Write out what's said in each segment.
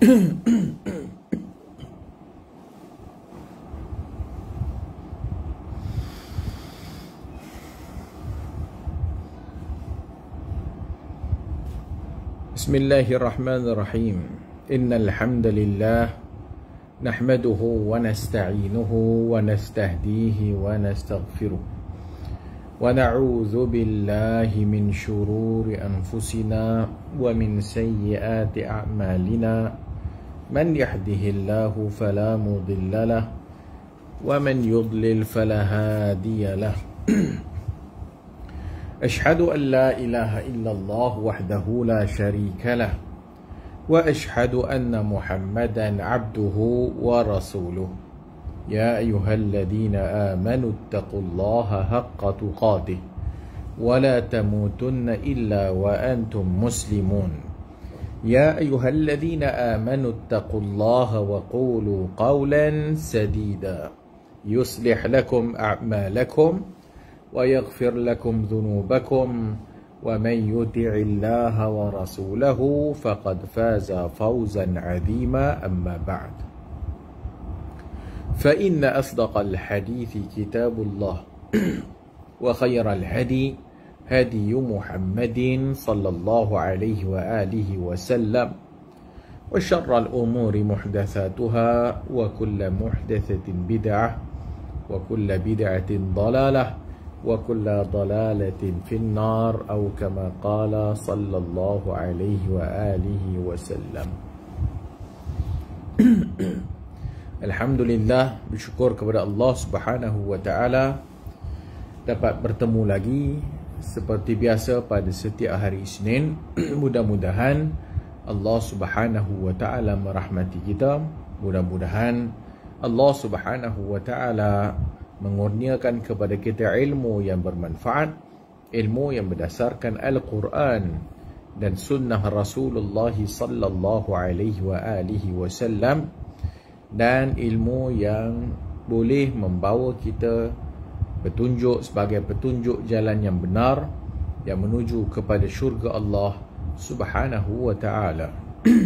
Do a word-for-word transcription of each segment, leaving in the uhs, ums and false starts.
Bismillahirrahmanirrahim. Innal hamdalillah nahmaduhu wa nasta'inuhu wa nastahdihi wa nastaghfiruh wa na'udzu billahi min shururi anfusina wa min sayyiati a'malina. Man yahdihillahu fala mudilla lahu wa man yudlil fala hadiya lahu. أشهد أن لا إله إلا الله وحده لا شريك له وأشهد أن محمدا عبده ورسوله. يا أيها الذين آمنوا اتقوا الله حق تقاته ولا تموتن إلا وأنتم مسلمون. يا أيها الذين آمنوا اتقوا الله وقولوا قولا سديدا يصلح لكم أعمالكم ويغفر لكم ذنوبكم ومن يطع الله ورسوله فقد فاز فوزا عظيما. أما بعد، فإن أصدق الحديث كتاب الله وخير الهدي هدي محمد صلى الله عليه وآله وسلم وشر الأمور محدثاتها وكل محدثة بدعة وكل بدعة ضلالة وكل ضلالة في النار أو كما قال صلى الله عليه وآله وسلم. Alhamdulillah, bersyukur kepada Allah Subhanahu wa taala dapat bertemu lagi seperti biasa pada setiap hari Isnin. Mudah-mudahan Allah Subhanahu wa taala merahmati kita. Mudah-mudahan Allah Subhanahu wa taala mengurniakan kepada kita ilmu yang bermanfaat, ilmu yang berdasarkan Al-Quran dan sunnah Rasulullah sallallahu alaihi wa alihi wasallam, dan ilmu yang boleh membawa kita petunjuk sebagai petunjuk jalan yang benar yang menuju kepada syurga Allah Subhanahu wa taala.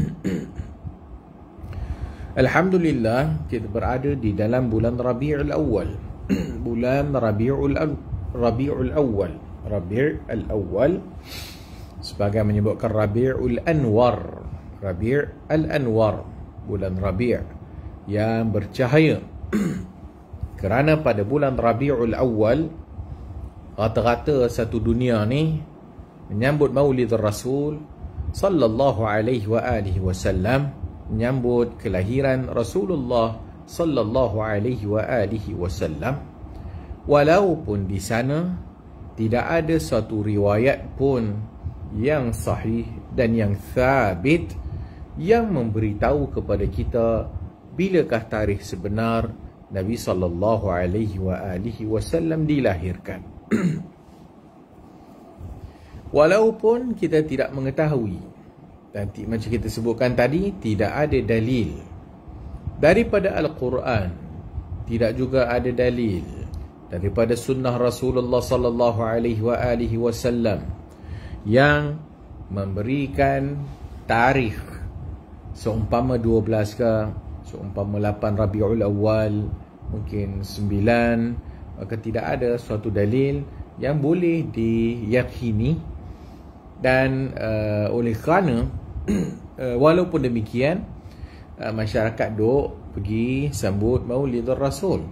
Alhamdulillah, kita berada di dalam bulan Rabiul Awal. Bulan Rabiul Rabiul Awal, Rabiul Awal sebagai menyebutkan Rabiul Anwar, Rabiul Anwar, bulan Rabi' yang bercahaya. Kerana pada bulan Rabiul Awal rata-rata satu dunia ni menyambut Maulid Rasul sallallahu alaihi wa alihi wasallam, menyambut kelahiran Rasulullah sallallahu alaihi wa alihi wasallam, walaupun di sana tidak ada satu riwayat pun yang sahih dan yang thabit yang memberitahu kepada kita bilakah tarikh sebenar Nabi sallallahu alaihi wa alihi wasallam dilahirkan. Walaupun kita tidak mengetahui, dan macam kita sebutkan tadi, tidak ada dalil daripada Al-Quran, tidak juga ada dalil daripada sunnah Rasulullah sallallahu alaihi wa alihi wasallam yang memberikan tarikh seumpama dua belas ke, seumpama lapan Rabiul Awal, mungkin sembilan, maka tidak ada suatu dalil yang boleh diyakini. Dan uh, oleh kerana uh, walaupun demikian, uh, masyarakat duk pergi sambut Maulidur Rasul.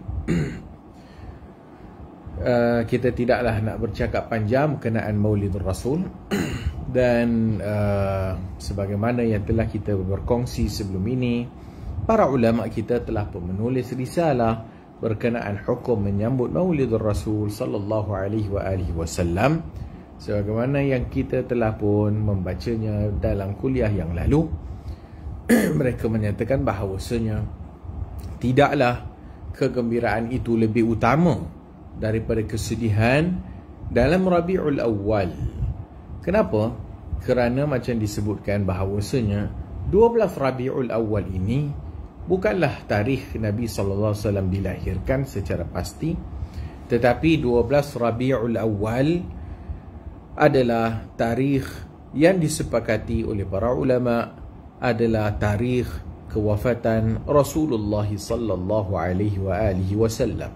uh, kita tidaklah nak bercakap panjang berkenaan Maulidur Rasul. Dan uh, sebagaimana yang telah kita berkongsi sebelum ini, para ulama kita telah pun menulis risalah berkenaan hukum menyambut Maulidur Rasul sallallahu alaihi wa alihi wasallam, sebagaimana yang kita telah pun membacanya dalam kuliah yang lalu. Mereka menyatakan bahawasanya tidaklah kegembiraan itu lebih utama daripada kesedihan dalam Rabiul Awal. Kenapa? Kerana macam disebutkan bahawasanya dua belas Rabiul Awal ini bukanlah tarikh Nabi sallallahu alaihi wasallam dilahirkan secara pasti, tetapi dua belas Rabiul Awal adalah tarikh yang disepakati oleh para ulama adalah tarikh kewafatan Rasulullah sallallahu alaihi wa alihi wasallam.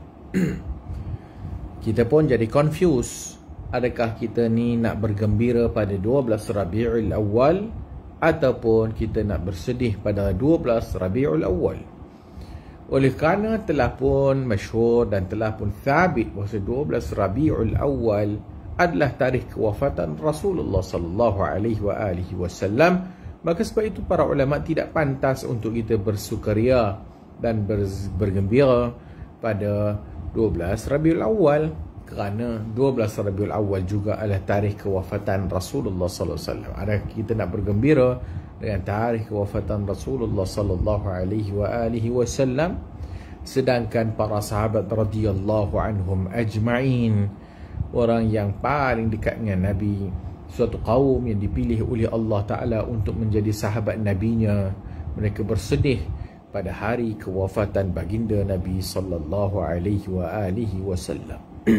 Kita pun jadi confused. Adakah kita ni nak bergembira pada dua belas Rabiul Awal ataupun kita nak bersedih pada dua belas Rabiul Awal? Oleh kerana telah pun masyhur dan telah pun thabit bahawa dua belas Rabiul Awal adalah tarikh kewafatan Rasulullah sallallahu alaihi wa alihi wasallam, maka sebab itu para ulama tidak pantas untuk kita bersukaria dan ber, bergembira pada dua belas Rabiul Awal, kerana dua belas Rabiul Awal juga adalah tarikh kewafatan Rasulullah sallallahu alaihi wasallam. Adakah kita nak bergembira dengan tarikh kewafatan Rasulullah sallallahu alaihi wa alihi wasallam, sedangkan para sahabat radhiyallahu anhum ajma'in, orang yang paling dekat dengan Nabi, suatu kaum yang dipilih oleh Allah Ta'ala untuk menjadi sahabat Nabinya, mereka bersedih pada hari kewafatan baginda Nabi sallallahu alaihi wa alihi wasallam.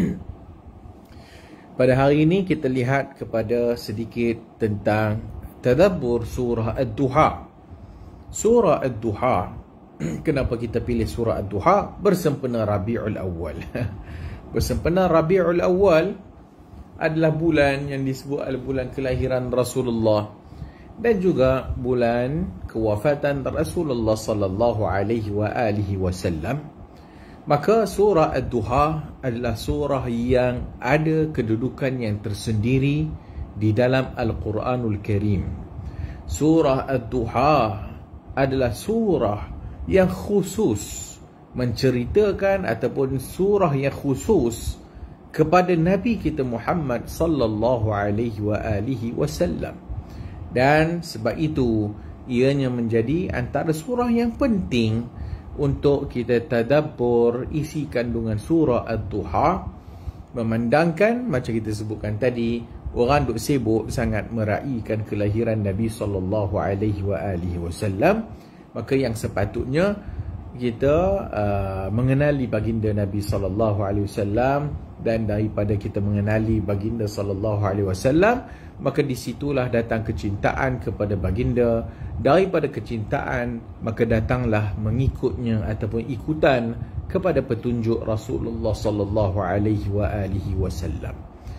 Pada hari ini kita lihat kepada sedikit tentang tadabbur surah Ad-Duha. Surah Ad-Duha, kenapa kita pilih surah Ad-Duha? Bersempena Rabiul Awal. Bersempena Rabiul Awal adalah bulan yang disebut adalah bulan kelahiran Rasulullah dan juga bulan kewafatan Rasulullah sallallahu alaihi wa alihi wasallam. Maka surah Ad-Duha adalah surah yang ada kedudukan yang tersendiri di dalam Al-Quranul Karim. Surah Ad-Duha adalah surah yang khusus menceritakan ataupun surah yang khusus kepada Nabi kita Muhammad sallallahu alaihi wa alihi wasallam. Dan sebab itu ianya menjadi antara surah yang penting untuk kita tadabbur isi kandungan surah Ad-Duha, memandangkan macam kita sebutkan tadi, orang duk sibuk sangat meraihkan kelahiran Nabi sallallahu alaihi wa alihi wasallam, maka yang sepatutnya kita uh, mengenali baginda Nabi sallallahu alaihi wasallam, dan daripada kita mengenali baginda sallallahu alaihi wasallam, maka disitulah datang kecintaan kepada baginda. Daripada kecintaan, maka datanglah mengikutnya ataupun ikutan kepada petunjuk Rasulullah sallallahu alaihi wa alihi wasallam.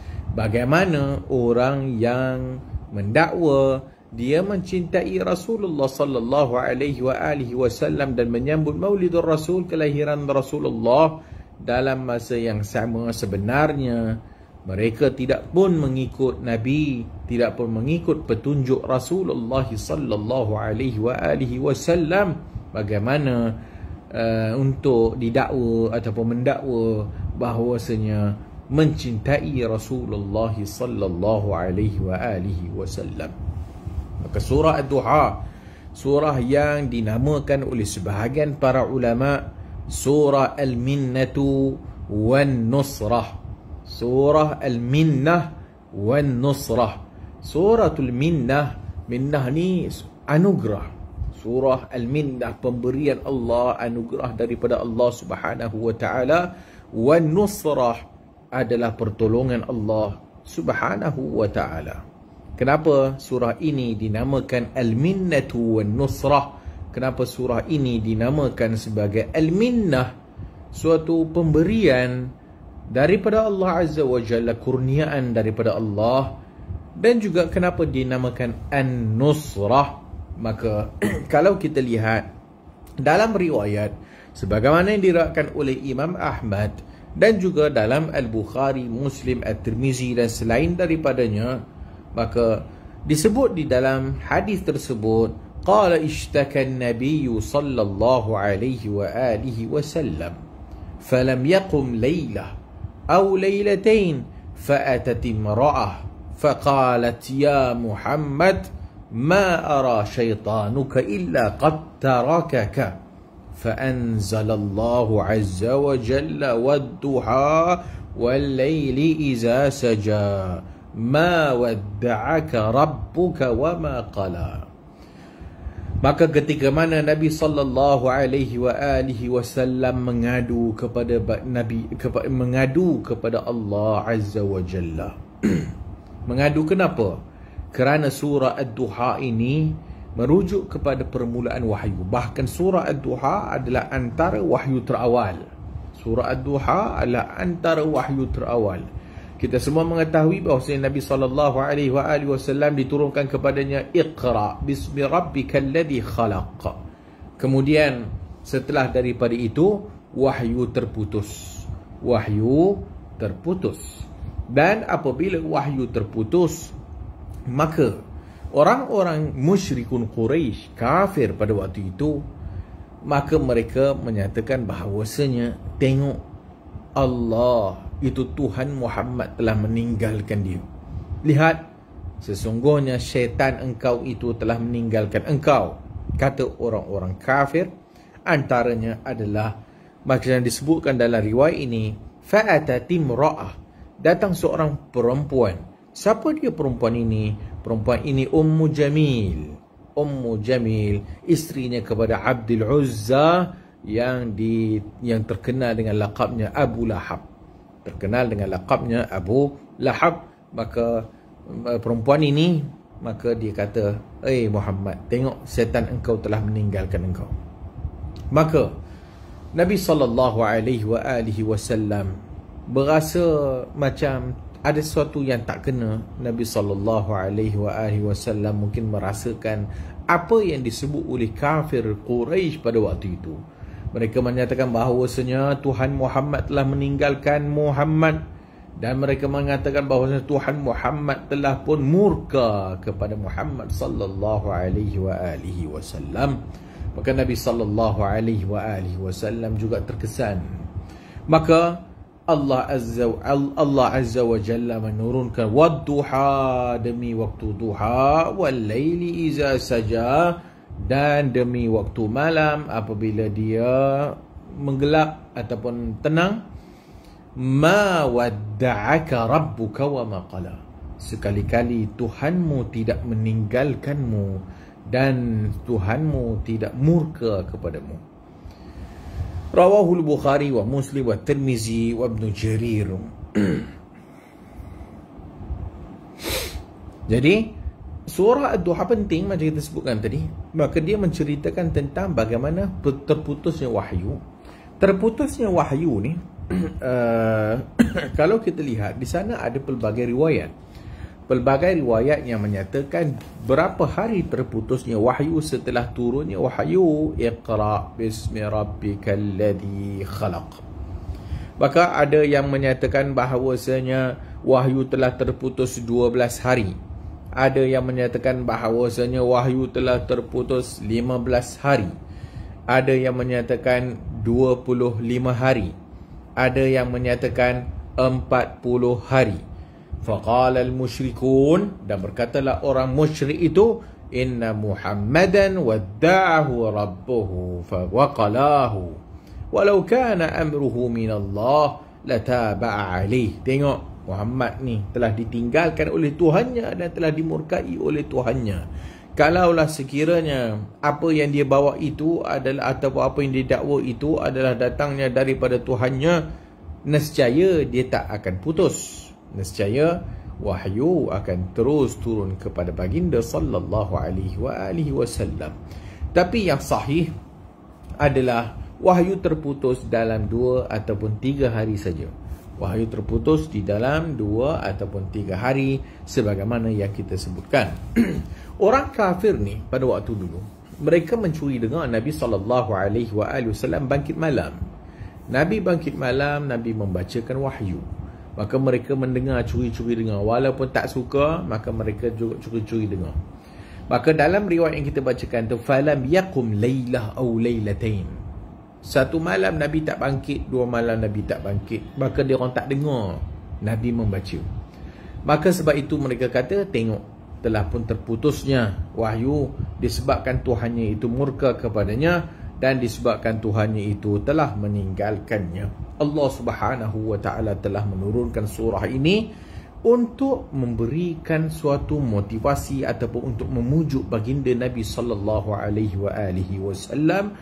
Bagaimana orang yang mendakwa dia mencintai Rasulullah sallallahu alaihi wa alihi wasallam dan menyambut Maulidur Rasul, kelahiran Rasulullah, dalam masa yang sama sebenarnya mereka tidak pun mengikut Nabi, tidak pun mengikut petunjuk Rasulullah sallallahu alaihi wa alihi wasallam. Bagaimana uh, untuk didakwa ataupun mendakwa bahawasanya mencintai Rasulullah sallallahu alaihi wa alihi wasallam? Maka surah Ad-Duha, surah yang dinamakan oleh sebahagian para ulama surah Al-Minnatu wan Nusrah. Surah Al-Minnah wan Nusrah. Suratul Minnah, minnah ni anugerah. Surah Al-Minnah, pemberian Allah, anugerah daripada Allah Subhanahu wa taala. Wan Nusrah adalah pertolongan Allah Subhanahu wa taala. Kenapa surah ini dinamakan Al-Minnatu wan Nusrah? Kenapa surah ini dinamakan sebagai Al-Minnah? Suatu pemberian daripada Allah Azza wa Jalla, kurniaan daripada Allah. Dan juga kenapa dinamakan An-Nusrah? Maka kalau kita lihat dalam riwayat sebagaimana yang diriwayatkan oleh Imam Ahmad dan juga dalam Al-Bukhari, Muslim, At-Tirmizi dan selain daripadanya, maka disebut di dalam hadis tersebut, qala ishtaka an-nabiy sallallahu alaihi wa alihi wasallam falam yaqum laylah aw laylatain fa'atat imra'ah faqalat ya Muhammad ma ara shaytanuka illa qad tarakaka فأنزل الله عز وجل والضحى والليل إذا سجى ما ودعك ربك وما قلى. Maka ketika mana Nabi sallallahu alaihi wa alihi wasallam mengadu kepada Nabi kepada mengadu kepada Allah Azza wa Jalla. Mengadu kenapa? Kerana surah Ad-Duha ini merujuk kepada permulaan wahyu. Bahkan surah Ad-Duha adalah antara wahyu terawal. Surah Ad-Duha adalah antara wahyu terawal. Kita semua mengetahui bahawa Nabi sallallahu alaihi wasallam diturunkan kepadanya Iqra bismi rabbikal ladzi khalaq. Kemudian setelah daripada itu wahyu terputus. Wahyu terputus. Dan apabila wahyu terputus, maka orang-orang musyrikun Quraisy, kafir pada waktu itu, maka mereka menyatakan bahawasanya, tengok, Allah itu Tuhan Muhammad telah meninggalkan dia. Lihat, sesungguhnya syaitan engkau itu telah meninggalkan engkau. Kata orang-orang kafir, antaranya adalah, maka yang disebutkan dalam riwayat ini, fa'atat imra'ah, datang seorang perempuan. Siapa dia perempuan ini? Perempuan ini Ummu Jamil. Ummu Jamil, isterinya kepada Abdul Uzza yang di yang terkenal dengan laqabnya Abu Lahab. Terkenal dengan laqabnya Abu Lahab. Maka perempuan ini, maka dia kata, "Eh Muhammad, tengok syaitan engkau telah meninggalkan engkau." Maka Nabi sallallahu alaihi wa alihi wasallam berasa macam ada sesuatu yang tak kena. Nabi sallallahu alaihi wa alihi wasallam mungkin merasakan apa yang disebut oleh kafir Quraisy pada waktu itu. Mereka menyatakan bahawasanya Tuhan Muhammad telah meninggalkan Muhammad, dan mereka mengatakan bahawasanya Tuhan Muhammad telah pun murka kepada Muhammad sallallahu alaihi wa alihi wasallam. Maka Nabi sallallahu alaihi wa alihi wasallam juga terkesan. Maka Allah Azza wa Allah Azza wa Jalla menurunkan wadduha, demi waktu duha, wal laili iza saja, dan demi waktu malam apabila dia menggelap ataupun tenang. Ma wadda'aka rabbuka wa ma qala, sekali-kali Tuhanmu tidak meninggalkanmu dan Tuhanmu tidak murka kepadamu. Rawahul Bukhari wa Muslim wa Tirmizi wa Ibn Jarir. Jadi surah Ad-Duha penting macam kita sebutkan tadi. Maka dia menceritakan tentang bagaimana terputusnya wahyu. Terputusnya wahyu ni uh, kalau kita lihat di sana ada pelbagai riwayat. Pelbagai riwayat yang menyatakan berapa hari terputusnya wahyu setelah turunnya wahyu. Iqra bismi rabbikal ladzi khalaq. Maka ada yang menyatakan bahawasanya wahyu telah terputus dua belas hari. Ada yang menyatakan bahawasanya wahyu telah terputus lima belas hari. Ada yang menyatakan dua puluh lima hari. Ada yang menyatakan empat puluh hari. Faqala al-musyrikun, dan berkatalah orang musyrik itu, inna Muhammadan wadda'ahu rabbuhu fawaqalahu walau kana amruhu min Allah lataba'a alaih. Tengok, Muhammad ni telah ditinggalkan oleh Tuhannya dan telah dimurkai oleh Tuhannya. Kalaulah sekiranya apa yang dia bawa itu adalah, atau apa yang dia dakwa itu adalah datangnya daripada Tuhannya, nescaya dia tak akan putus. Nescaya wahyu akan terus turun kepada baginda sallallahu alaihi wa alihi wasallam. Tapi yang sahih adalah wahyu terputus dalam dua ataupun tiga hari saja. Wahyu terputus di dalam dua ataupun tiga hari sebagaimana yang kita sebutkan. Orang kafir ni pada waktu dulu, mereka mencuri dengar Nabi sallallahu alaihi wasallam bangkit malam. Nabi bangkit malam, Nabi membacakan wahyu. Maka mereka mendengar, curi-curi dengar. Walaupun tak suka, maka mereka juga curi-curi dengar. Maka dalam riwayat yang kita bacakan tu, falam yaqum lailah aw lailatain. Satu malam Nabi tak bangkit, dua malam Nabi tak bangkit. Maka dia orang tak dengar Nabi membaca. Maka sebab itu mereka kata, tengok, telah pun terputusnya wahyu disebabkan Tuhannya itu murka kepadanya dan disebabkan Tuhannya itu telah meninggalkannya. Allah Subhanahu wa taala telah menurunkan surah ini untuk memberikan suatu motivasi ataupun untuk memujuk baginda Nabi sallallahu alaihi wa alihi wasallam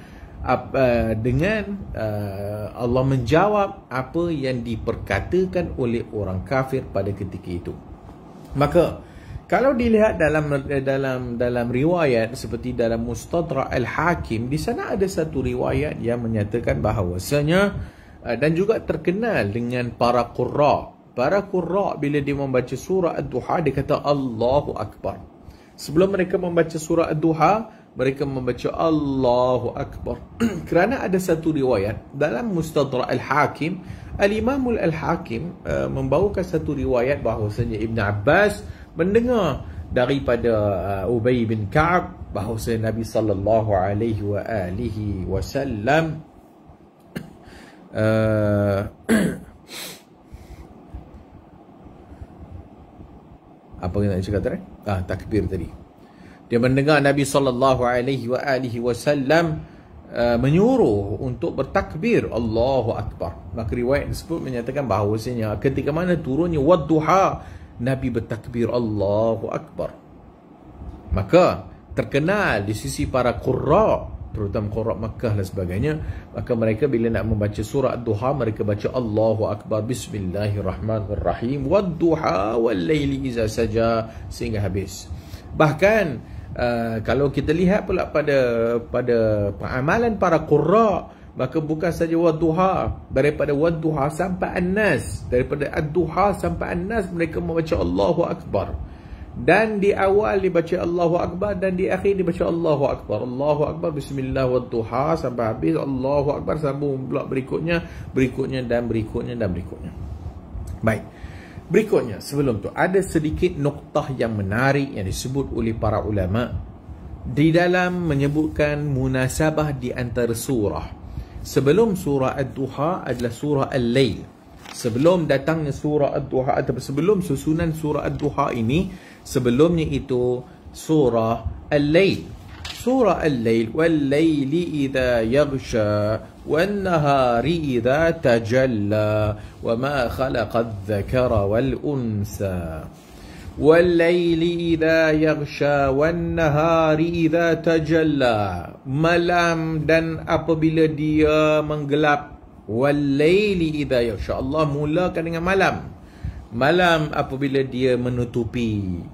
dengan uh, Allah menjawab apa yang diperkatakan oleh orang kafir pada ketika itu. Maka Kalau dilihat dalam dalam dalam riwayat seperti dalam Mustadrak Al-Hakim, di sana ada satu riwayat yang menyatakan bahawasanya dan juga terkenal dengan para qurra. Para qurra bila dia membaca surah Ad-Duha, dia kata Allahu Akbar. Sebelum mereka membaca surah Ad-Duha, mereka membaca Allahu Akbar. Kerana ada satu riwayat dalam Mustadrak Al-Hakim, Al-Imam Al-Hakim uh, membawakan satu riwayat bahawasanya Ibn Abbas mendengar daripada uh, Ubay bin Ka'ab bahawasanya Nabi sallallahu alaihi wa alihi wasallam uh, apa yang nak cakap tadi? Ah, takbir tadi. Dia mendengar Nabi sallallahu alaihi wa alihi wasallam uh, menyuruh untuk bertakbir Allahu Akbar. Maka riwayat tersebut menyatakan bahawasanya ketika mana turunnya Wadduha, Nabi bertakbir Allahu Akbar. Maka terkenal di sisi para qurra, terutama qurra Makkah dan sebagainya, maka mereka bila nak membaca surah Ad-Duha, mereka baca Allahu Akbar, Bismillahirrahmanirrahim, Wadduha wal-laili iza saja, sehingga habis. Bahkan uh, kalau kita lihat pula pada pada amalan para qurra, maka bukan saja Wadduha, daripada Wadduha sampai An-Nas, daripada Ad-Duha sampai An-Nas mereka membaca Allahu Akbar. Dan di awal dibaca Allahu Akbar dan di akhir dibaca Allahu Akbar. Allahu Akbar, Bismillah, Wadduha sampai habis, Allahu Akbar, sambung blok berikutnya, berikutnya dan berikutnya dan berikutnya. Baik. Berikutnya, sebelum tu ada sedikit noktah yang menarik yang disebut oleh para ulama di dalam menyebutkan munasabah di antara surah. Sebelum surah Ad-Duha adalah surah Al-Lail. Sebelum datangnya surah Ad-Duha atau sebelum susunan surah Ad-Duha ini, sebelumnya itu surah Al-Lail. Surah Al-Lail, wal-laili idza yaghsha wan-nahari idza tajalla wa ma khalaqa adh-dhakara wal-unsa. Wal-laili idza yaghsha wan-nahari idza tajalla. Malam dan apabila dia menggelap. Wal-laili idza yaghsha. Allah mulakan dengan malam. Malam apabila dia menutupi.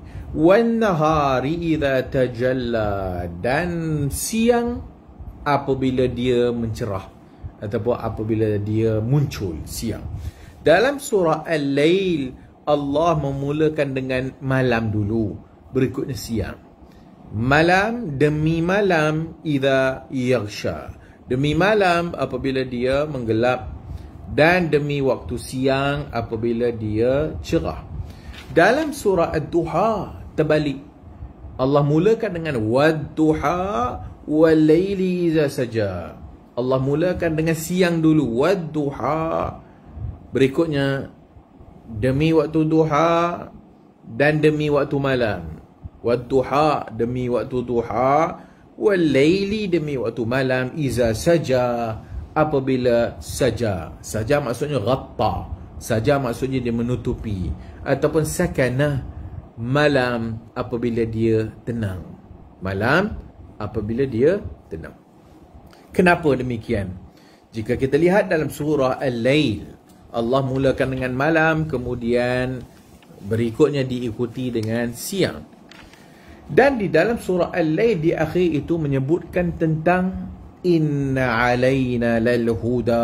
Wan-nahari idza tajalla. Dan siang apabila dia mencerah ataupun apabila dia muncul siang. Dalam surah Al-Lail, Allah memulakan dengan malam dulu, berikutnya siang. Malam demi malam idza yaghsha. Demi malam apabila dia menggelap, dan demi waktu siang apabila dia cerah. Dalam surah Ad-Duha terbalik. Allah mulakan dengan Wad-Duha wal-laili idza saja. Allah mulakan dengan siang dulu, Wad-Duha. Berikutnya demi waktu duha dan demi waktu malam. Wad-Duha demi waktu duha, wal-laili demi waktu malam, iza saja apabila saja. Saja maksudnya ghatta. Saja maksudnya dia menutupi, ataupun sakanah, malam apabila dia tenang. Malam apabila dia tenang. Kenapa demikian? Jika kita lihat dalam surah Al-Lail, Allah mulakan dengan malam, kemudian berikutnya diikuti dengan siang. Dan di dalam surah Al-Lail di akhir itu menyebutkan tentang inna alaina lal huda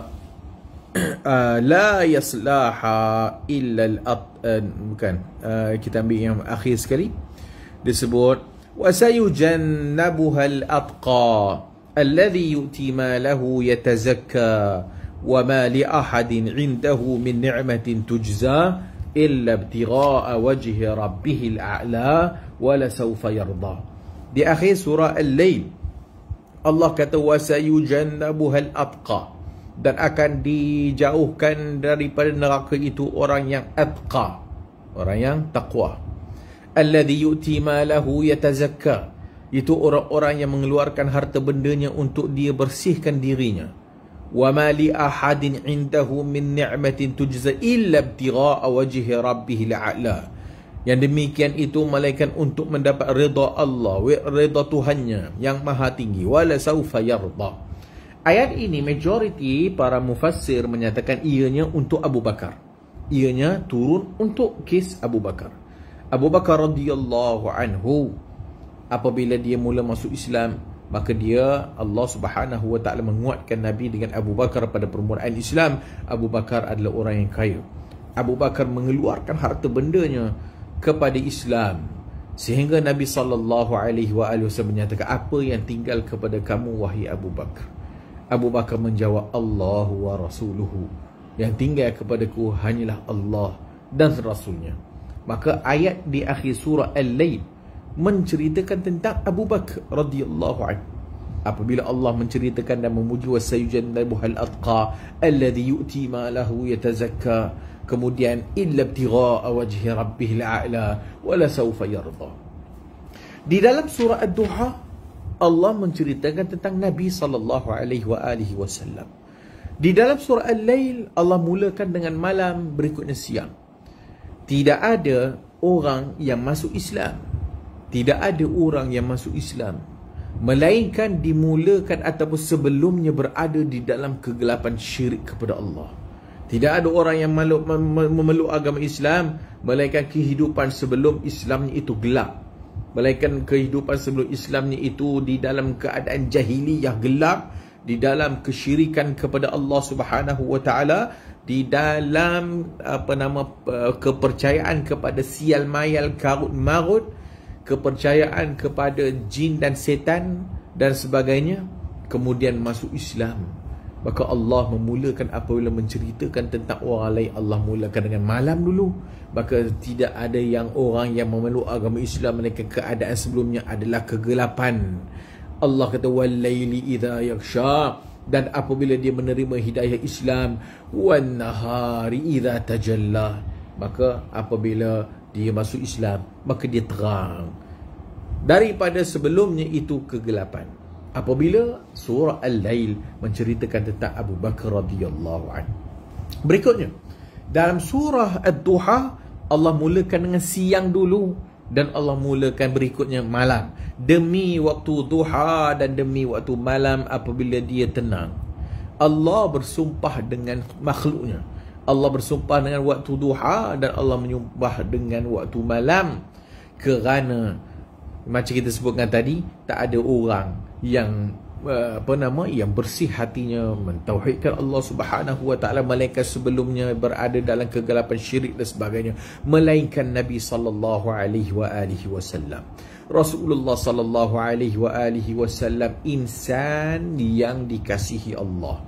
uh, la yaslaha illa al uh, bukan uh, kita ambil yang akhir sekali, disebut wa sayujannabuha al atqa alladhi yu'ti malahu yatazakka wa ma li ahadin 'indahu min ni'matin tujza illa ibtigha'a wajhi rabbihil a'la wa la sawfa yarda. Di akhir surah Al-Lail Allah kata wa sayujannabuhal atqa, dan akan dijauhkan daripada neraka itu orang yang atqa, orang yang taqwa. Alladhi yu'ti malahu yatazakka, itu orang-orang yang mengeluarkan harta bendanya untuk dia bersihkan dirinya. Wa ma li ahadin 'indahu min ni'matin tujza illa ibtigha'a wajhi rabbihil a'la. Yang demikian itu malaikat untuk mendapat redha Allah, redha Tuhannya yang maha tinggi. Wala saufa yarda. Ayat ini majoriti para mufassir menyatakan ianya untuk Abu Bakar. Ianya turun untuk kes Abu Bakar. Abu Bakar radhiyallahu anhu, apabila dia mula masuk Islam, maka dia, Allah Subhanahu wa taala menguatkan Nabi dengan Abu Bakar pada permulaan Islam. Abu Bakar adalah orang yang kaya. Abu Bakar mengeluarkan harta bendanya kepada Islam, sehingga Nabi sallallahu alaihi wasallam menyatakan, apa yang tinggal kepada kamu wahai Abu Bakar? Abu Bakar menjawab, Allahu wa rasuluhu, yang tinggal kepadaku hanyalah Allah dan Rasulnya. Maka ayat di akhir surah Al-Lail menceritakan tentang Abu Bakar radhiyallahu anhu. Apabila Allah menceritakan dan memuji, wasayujannabuhal atqa alladhi yu'ti ma lahu yatazakka, kemudian illa ibtigha'a wajhi rabbihil a'la wala sawfa yarda. Di dalam surah Ad-Duha, Allah menceritakan tentang Nabi sallallahu alaihi wa alihi wasallam. Di dalam surah Al-Lail, Allah mulakan dengan malam, berikutnya siang. Tidak ada orang yang masuk Islam, tidak ada orang yang masuk Islam melainkan dimulakan ataupun sebelumnya berada di dalam kegelapan syirik kepada Allah. Tidak ada orang yang memeluk, memeluk agama Islam melainkan kehidupan sebelum Islamnya itu gelap, melainkan kehidupan sebelum Islamnya itu di dalam keadaan jahiliyah gelap, di dalam kesyirikan kepada Allah Subhanahu wa taala, di dalam apa nama kepercayaan kepada sial mayal karut marut, kepercayaan kepada jin dan setan dan sebagainya, kemudian masuk Islam. Maka Allah memulakan apabila menceritakan tentang orang lain, Allah mulakan dengan malam dulu. Maka tidak ada yang orang yang memeluk agama Islam melainkan keadaan sebelumnya adalah kegelapan. Allah kata wal-laili idza yaghsha, dan apabila dia menerima hidayah Islam, wan-nahari idza tajalla, maka apabila dia masuk Islam, maka dia terang. Daripada sebelumnya itu kegelapan. Apabila surah Al-Lail menceritakan tentang Abu Bakar radhiyallahu anhu. Berikutnya, dalam surah Ad-Duha, Allah mulakan dengan siang dulu, dan Allah mulakan berikutnya malam. Demi waktu duha dan demi waktu malam apabila dia tenang. Allah bersumpah dengan makhluknya. Allah bersumpah dengan waktu duha dan Allah menyumpah dengan waktu malam. Kerana macam kita sebutkan tadi, tak ada orang yang apa nama yang bersih hatinya mentauhidkan Allah Subhanahu wa taala melainkan sebelumnya berada dalam kegelapan syirik dan sebagainya, melainkan Nabi sallallahu alaihi wa alihi wasallam. Rasulullah sallallahu alaihi wa alihi wasallam insan yang dikasihi Allah,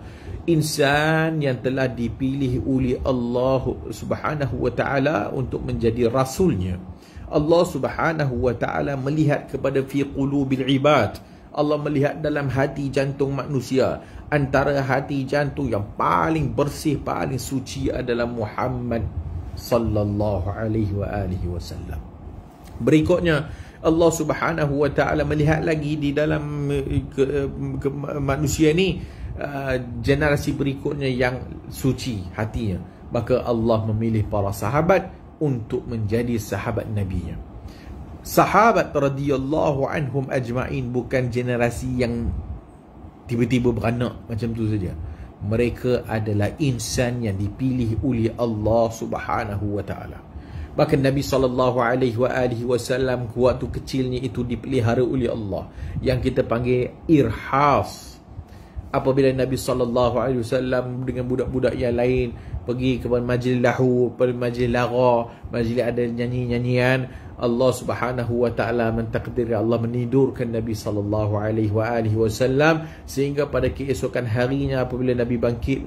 insan yang telah dipilih oleh Allah Subhanahu wa taala untuk menjadi rasulnya. Allah Subhanahu wa taala melihat kepada fi qulubil ibad. Allah melihat dalam hati jantung manusia. Antara hati jantung yang paling bersih, paling suci adalah Muhammad sallallahu alaihi wa alihi wasallam. Berikutnya, Allah Subhanahu wa taala melihat lagi di dalam ke, ke, manusia ni uh, generasi berikutnya yang suci hatinya. Maka Allah memilih para sahabat untuk menjadi sahabat Nabi-Nya. Sahabat radhiyallahu anhum ajma'in bukan generasi yang tiba-tiba beranak macam tu saja. Mereka adalah insan yang dipilih oleh Allah Subhanahu wa taala. Bahkan Nabi sallallahu alaihi wa alihi wasallam waktu kecilnya itu dipelihara oleh Allah, yang kita panggil irhas. Apabila Nabi sallallahu alaihi wasallam dengan budak-budak yang lain pergi ke majlis lahu, pada majlis lara, majlis ada nyanyi-nyanyian, Allah Subhanahu wa taala mentakdiri, Allah menidurkan Nabi sallallahu alaihi wa alihi wasallam, sehingga pada keesokan harinya apabila Nabi bangkit,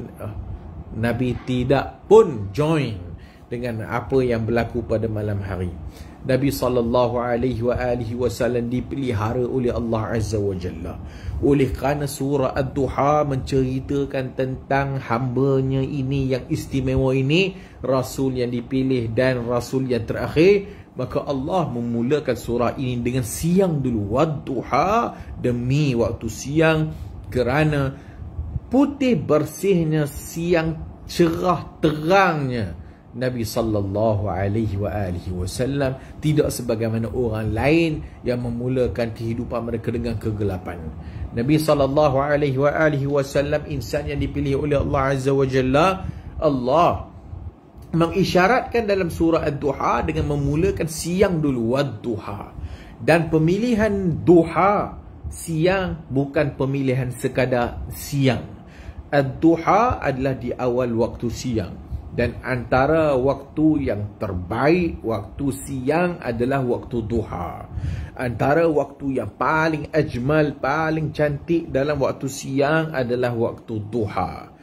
Nabi tidak pun join dengan apa yang berlaku pada malam hari. Nabi sallallahu alaihi wa alihi wasallam dipelihara oleh Allah Azza wa Jalla. Oleh kerana surah Ad-Duha menceritakan tentang hamba-Nya ini yang istimewa ini, Rasul yang dipilih dan Rasul yang terakhir, maka Allah memulakan surah ini dengan siang dulu. Wad-duha, demi waktu siang, kerana putih bersihnya siang, cerah terangnya Nabi sallallahu alaihi wa alihi wasallam, tidak sebagaimana orang lain yang memulakan kehidupan mereka dengan kegelapan. Nabi sallallahu alaihi wa alihi wasallam insan yang dipilih oleh Allah Azza wa Jalla. Allah mengisyaratkan dalam surah Ad-Duha dengan memulakan siang dulu, Wad-Duha. Dan pemilihan duha siang bukan pemilihan sekadar siang. Ad-Duha adalah di awal waktu siang, dan antara waktu yang terbaik waktu siang adalah waktu duha. Antara waktu yang paling ajmal, paling cantik dalam waktu siang adalah waktu duha.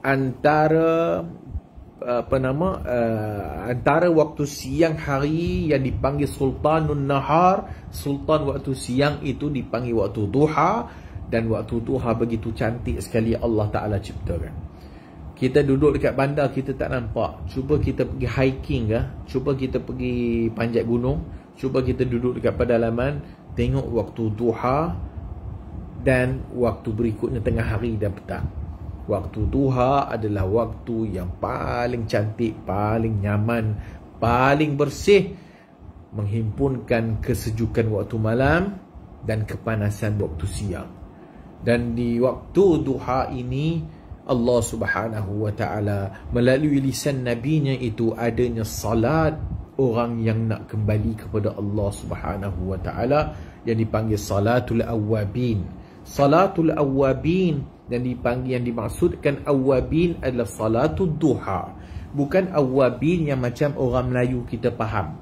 Antara apa nama uh, antara waktu siang hari yang dipanggil Sultanun Nahar, sultan waktu siang itu dipanggil waktu duha. Dan waktu duha begitu cantik sekali Allah Ta'ala ciptakan. Kita duduk dekat bandar, kita tak nampak. Cuba kita pergi hiking ke, cuba kita pergi panjat gunung, cuba kita duduk dekat pedalaman, tengok waktu duha dan waktu berikutnya tengah hari dan petang. Waktu duha adalah waktu yang paling cantik, paling nyaman, paling bersih, menghimpunkan kesejukan waktu malam dan kepanasan waktu siang. Dan di waktu duha ini Allah Subhanahu wa ta'ala melalui lisan nabinya itu adanya salat orang yang nak kembali kepada Allah Subhanahu wa ta'ala yang dipanggil salatul awwabin. Salatul awwabin yang dipanggil, yang dimaksudkan awwabin adalah salatul duha, bukan awwabin yang macam orang Melayu kita faham.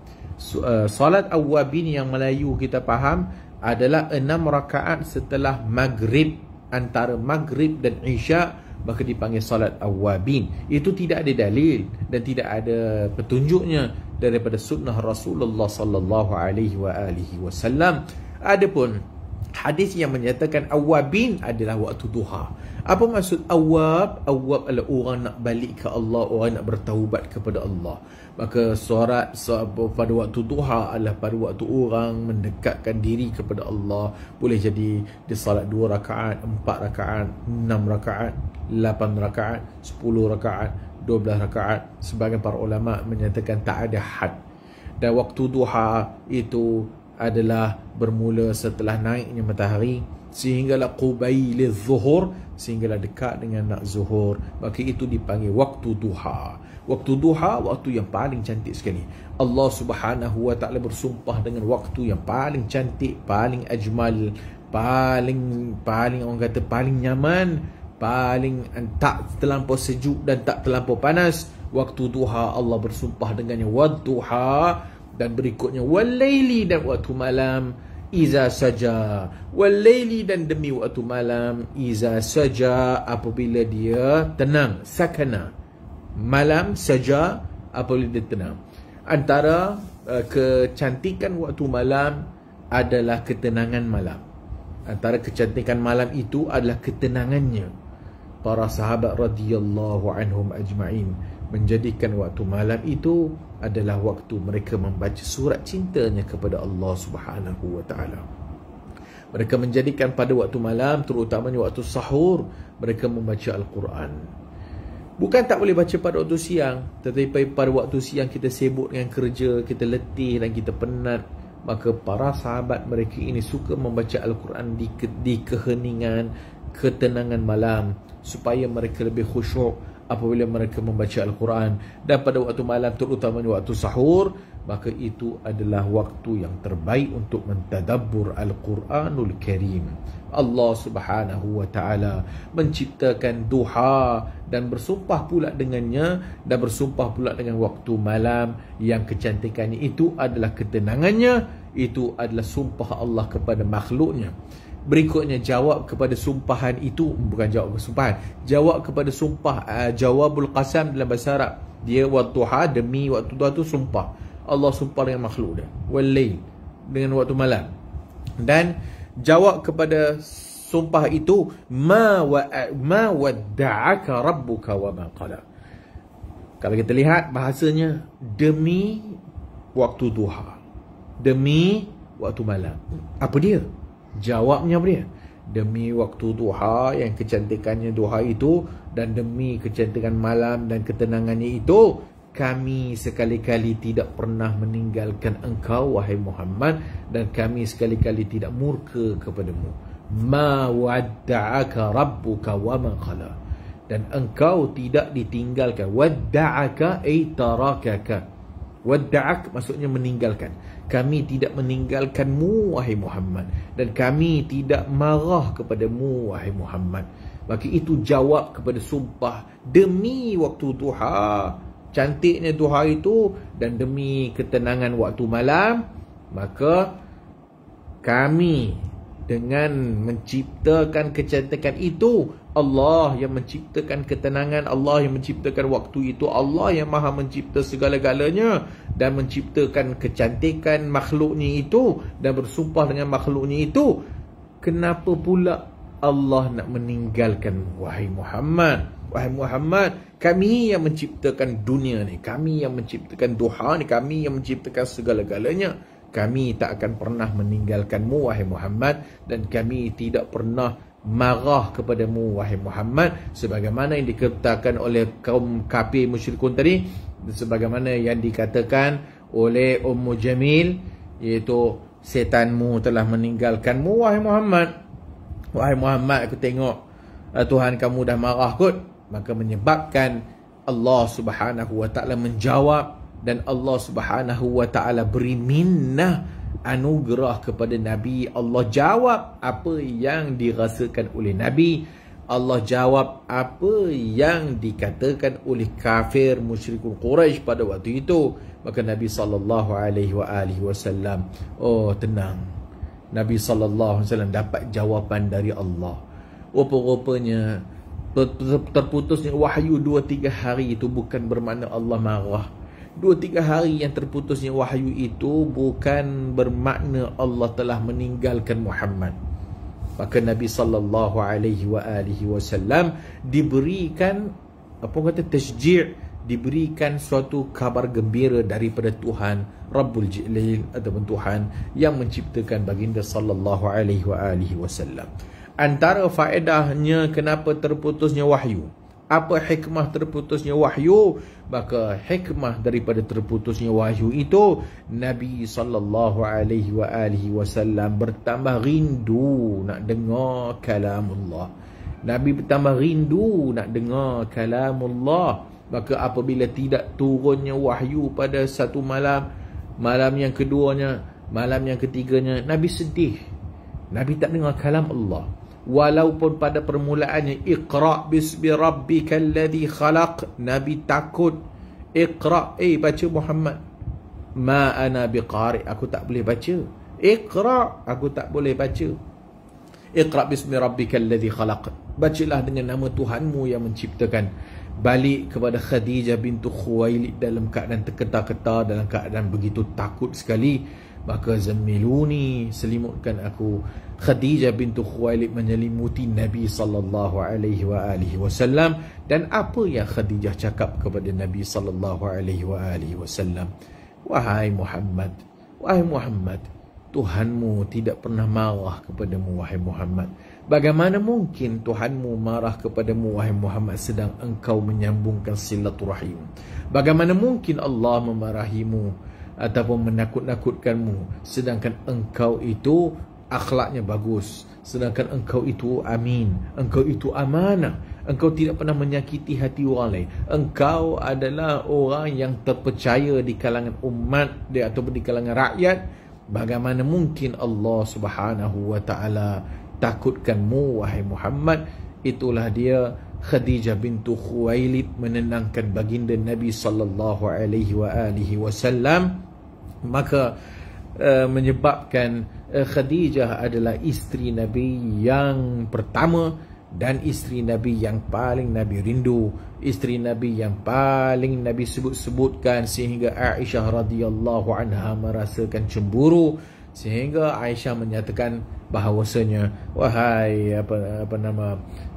Salat awwabin yang Melayu kita faham adalah enam rakaat setelah maghrib, antara maghrib dan isya, maka dipanggil salat awwabin. Itu tidak ada dalil dan tidak ada petunjuknya daripada sunnah Rasulullah sallallahu alaihi wa alihi wasallam. Adapun hadis yang menyatakan awwabin adalah waktu duha. Apa maksud awwab? Awwab adalah orang nak balik ke Allah, orang nak bertaubat kepada Allah. Maka solat pada waktu duha adalah pada waktu orang mendekatkan diri kepada Allah. Boleh jadi dia salat dua rakaat, empat rakaat, enam rakaat, lapan rakaat, sepuluh rakaat, dua belas rakaat. Sebagian para ulama menyatakan tak ada had. Dan waktu duha itu adalah bermula setelah naiknya matahari sehinggalah qubailiz zuhur, sehinggalah dekat dengan nak zuhur, maka itu dipanggil waktu duha. Waktu duha waktu yang paling cantik sekali. Allah Subhanahu wa ta'ala bersumpah dengan waktu yang paling cantik, paling ajmal, paling paling orang kata paling nyaman, paling tak terlampau sejuk dan tak terlampau panas. Waktu duha Allah bersumpah dengannya, wad-duha, dan berikutnya wal-laili, dan waktu malam, iza saja, wal-laili, dan demi waktu malam, iza saja, apabila dia tenang, sakana, malam saja apabila dia tenang. Antara uh, kecantikan waktu malam adalah ketenangan malam. Antara kecantikan malam itu adalah ketenangannya. Para sahabat radhiyallahu anhum ajma'in menjadikan waktu malam itu adalah waktu mereka membaca surat cintanya kepada Allah Subhanahu wa ta'ala. Mereka menjadikan pada waktu malam, terutamanya waktu sahur, mereka membaca Al-Quran. Bukan tak boleh baca pada waktu siang, tetapi pada waktu siang kita sibuk dengan kerja, kita letih dan kita penat. Maka para sahabat mereka ini suka membaca Al-Quran di, ke, di keheningan, ketenangan malam, supaya mereka lebih khusyuk apabila mereka membaca Al-Quran. Dan pada waktu malam, terutamanya waktu sahur, maka itu adalah waktu yang terbaik untuk mentadabbur Al-Quranul Karim. Allah Subhanahu wa ta'ala menciptakan duha dan bersumpah pula dengannya, dan bersumpah pula dengan waktu malam yang kecantikannya itu adalah ketenangannya. Itu adalah sumpah Allah kepada makhluknya. Berikutnya jawab kepada sumpahan itu, bukan jawab kesumpahan, jawab kepada sumpah, uh, jawabul qasam dalam bahasa Arab. Dia waktu demi waktu duha tu sumpah. Allah sumpah dengan makhluk dia, wal-lail, dengan waktu malam. Dan jawab kepada sumpah itu, ma wa ma wadda'aka rabbuka wa ma qala. Kalau kita lihat bahasanya, demi waktu duha, demi waktu malam. Apa dia? Jawabnya apa dia? Demi waktu duha yang kecantikannya duha itu, dan demi kecantikan malam dan ketenangannya itu, kami sekali-kali tidak pernah meninggalkan engkau wahai Muhammad, dan kami sekali-kali tidak murka kepadamu. Ma wadda'aka rabbuka wa ma qala. dan engkau tidak ditinggalkan. Wadda'aka ay tarakaka. Wadda'ak maksudnya meninggalkan. Kami tidak meninggalkanmu wahai Muhammad, dan kami tidak marah kepadamu wahai Muhammad. Maka itu jawab kepada sumpah demi waktu duha, cantiknya duha itu, dan demi ketenangan waktu malam. Maka kami dengan menciptakan kecantikan itu, Allah yang menciptakan ketenangan, Allah yang menciptakan waktu itu, Allah yang maha mencipta segala-galanya dan menciptakan kecantikan makhluknya itu dan bersumpah dengan makhluknya itu. Kenapa pula Allah nak meninggalkan wahai Muhammad? Wahai Muhammad, kami yang menciptakan dunia ni, kami yang menciptakan duha ni, kami yang menciptakan segala-galanya. Kami tak akan pernah meninggalkanmu wahai Muhammad, dan kami tidak pernah marah kepadamu wahai Muhammad, sebagaimana yang dikatakan oleh kaum kafir musyrikun tadi, sebagaimana yang dikatakan oleh Ummu Jamil, iaitu setanmu telah meninggalkanmu wahai Muhammad. Wahai Muhammad, aku tengok Tuhan kamu dah marah kot. Maka menyebabkan Allah Subhanahu wa taala menjawab, dan Allah Subhanahu wa taala beri minnah, anugerah kepada Nabi. Allah jawab apa yang dirasakan oleh Nabi. Allah jawab apa yang dikatakan oleh kafir musyrikun Quraisy pada waktu itu. Maka Nabi sallallahu alaihi wasallam, oh tenang, Nabi sallallahu alaihi wasallam dapat jawapan dari Allah. Rupa-rupanya terputusnya wahyu dua tiga hari itu bukan bermakna Allah marah. Dua tiga hari yang terputusnya wahyu itu bukan bermakna Allah telah meninggalkan Muhammad. Maka Nabi sallallahu alaihi wa alihi wasallam diberikan apa kata tasji', diberikan suatu kabar gembira daripada Tuhan Rabbul Jalil ataupun Tuhan yang menciptakan baginda sallallahu alaihi wa alihi wasallam. Antara faedahnya kenapa terputusnya wahyu, apa hikmah terputusnya wahyu? Maka hikmah daripada terputusnya wahyu itu, Nabi sallallahu alaihi wa alihi wasallam bertambah rindu nak dengar kalamullah. Nabi bertambah rindu nak dengar kalamullah. Maka apabila tidak turunnya wahyu pada satu malam, malam yang keduanya, malam yang ketiganya, Nabi sedih. Nabi tak dengar kalam Allah. Walaupun pada permulaannya Iqra' bismi rabbikal ladzi khalaq, Nabi takut. Iqra', eh baca Muhammad. Ma ana biqari', aku tak boleh baca. Iqra', aku tak boleh baca. Iqra' bismi rabbikal ladzi khalaq, bacalah dengan nama Tuhanmu yang menciptakan. Balik kepada Khadijah bintu Khuwailid dalam keadaan terketar-ketar, dalam keadaan begitu takut sekali. Maka zammiluni, selimutkan aku. Khadijah bintu Khuwailid menyelimuti Nabi sallallahu alaihi wa alihi wasallam. Dan apa yang Khadijah cakap kepada Nabi sallallahu alaihi wa alihi wasallam? Wahai Muhammad, wahai Muhammad, Tuhanmu tidak pernah marah kepadamu wahai Muhammad. Bagaimana mungkin Tuhanmu marah kepadamu wahai Muhammad sedang engkau menyambungkan silaturahim? Bagaimana mungkin Allah memarahimu ataupun menakut-nakutkanmu sedangkan engkau itu akhlaknya bagus, sedangkan engkau itu amin, engkau itu amanah, engkau tidak pernah menyakiti hati orang lain, engkau adalah orang yang terpercaya di kalangan umat dia ataupun di kalangan rakyat. Bagaimana mungkin Allah Subhanahu wa taala takutkanmu wahai Muhammad? Itulah dia Khadijah bintu Khuwailid menenangkan baginda Nabi sallallahu alaihi wa alihi wasallam. Maka uh, menyebabkan uh, Khadijah adalah isteri Nabi yang pertama dan isteri Nabi yang paling Nabi rindu, isteri Nabi yang paling Nabi sebut-sebutkan, sehingga Aisyah radhiyallahu anha merasakan cemburu, sehingga Aisyah menyatakan bahawasanya, wahai apa apa nama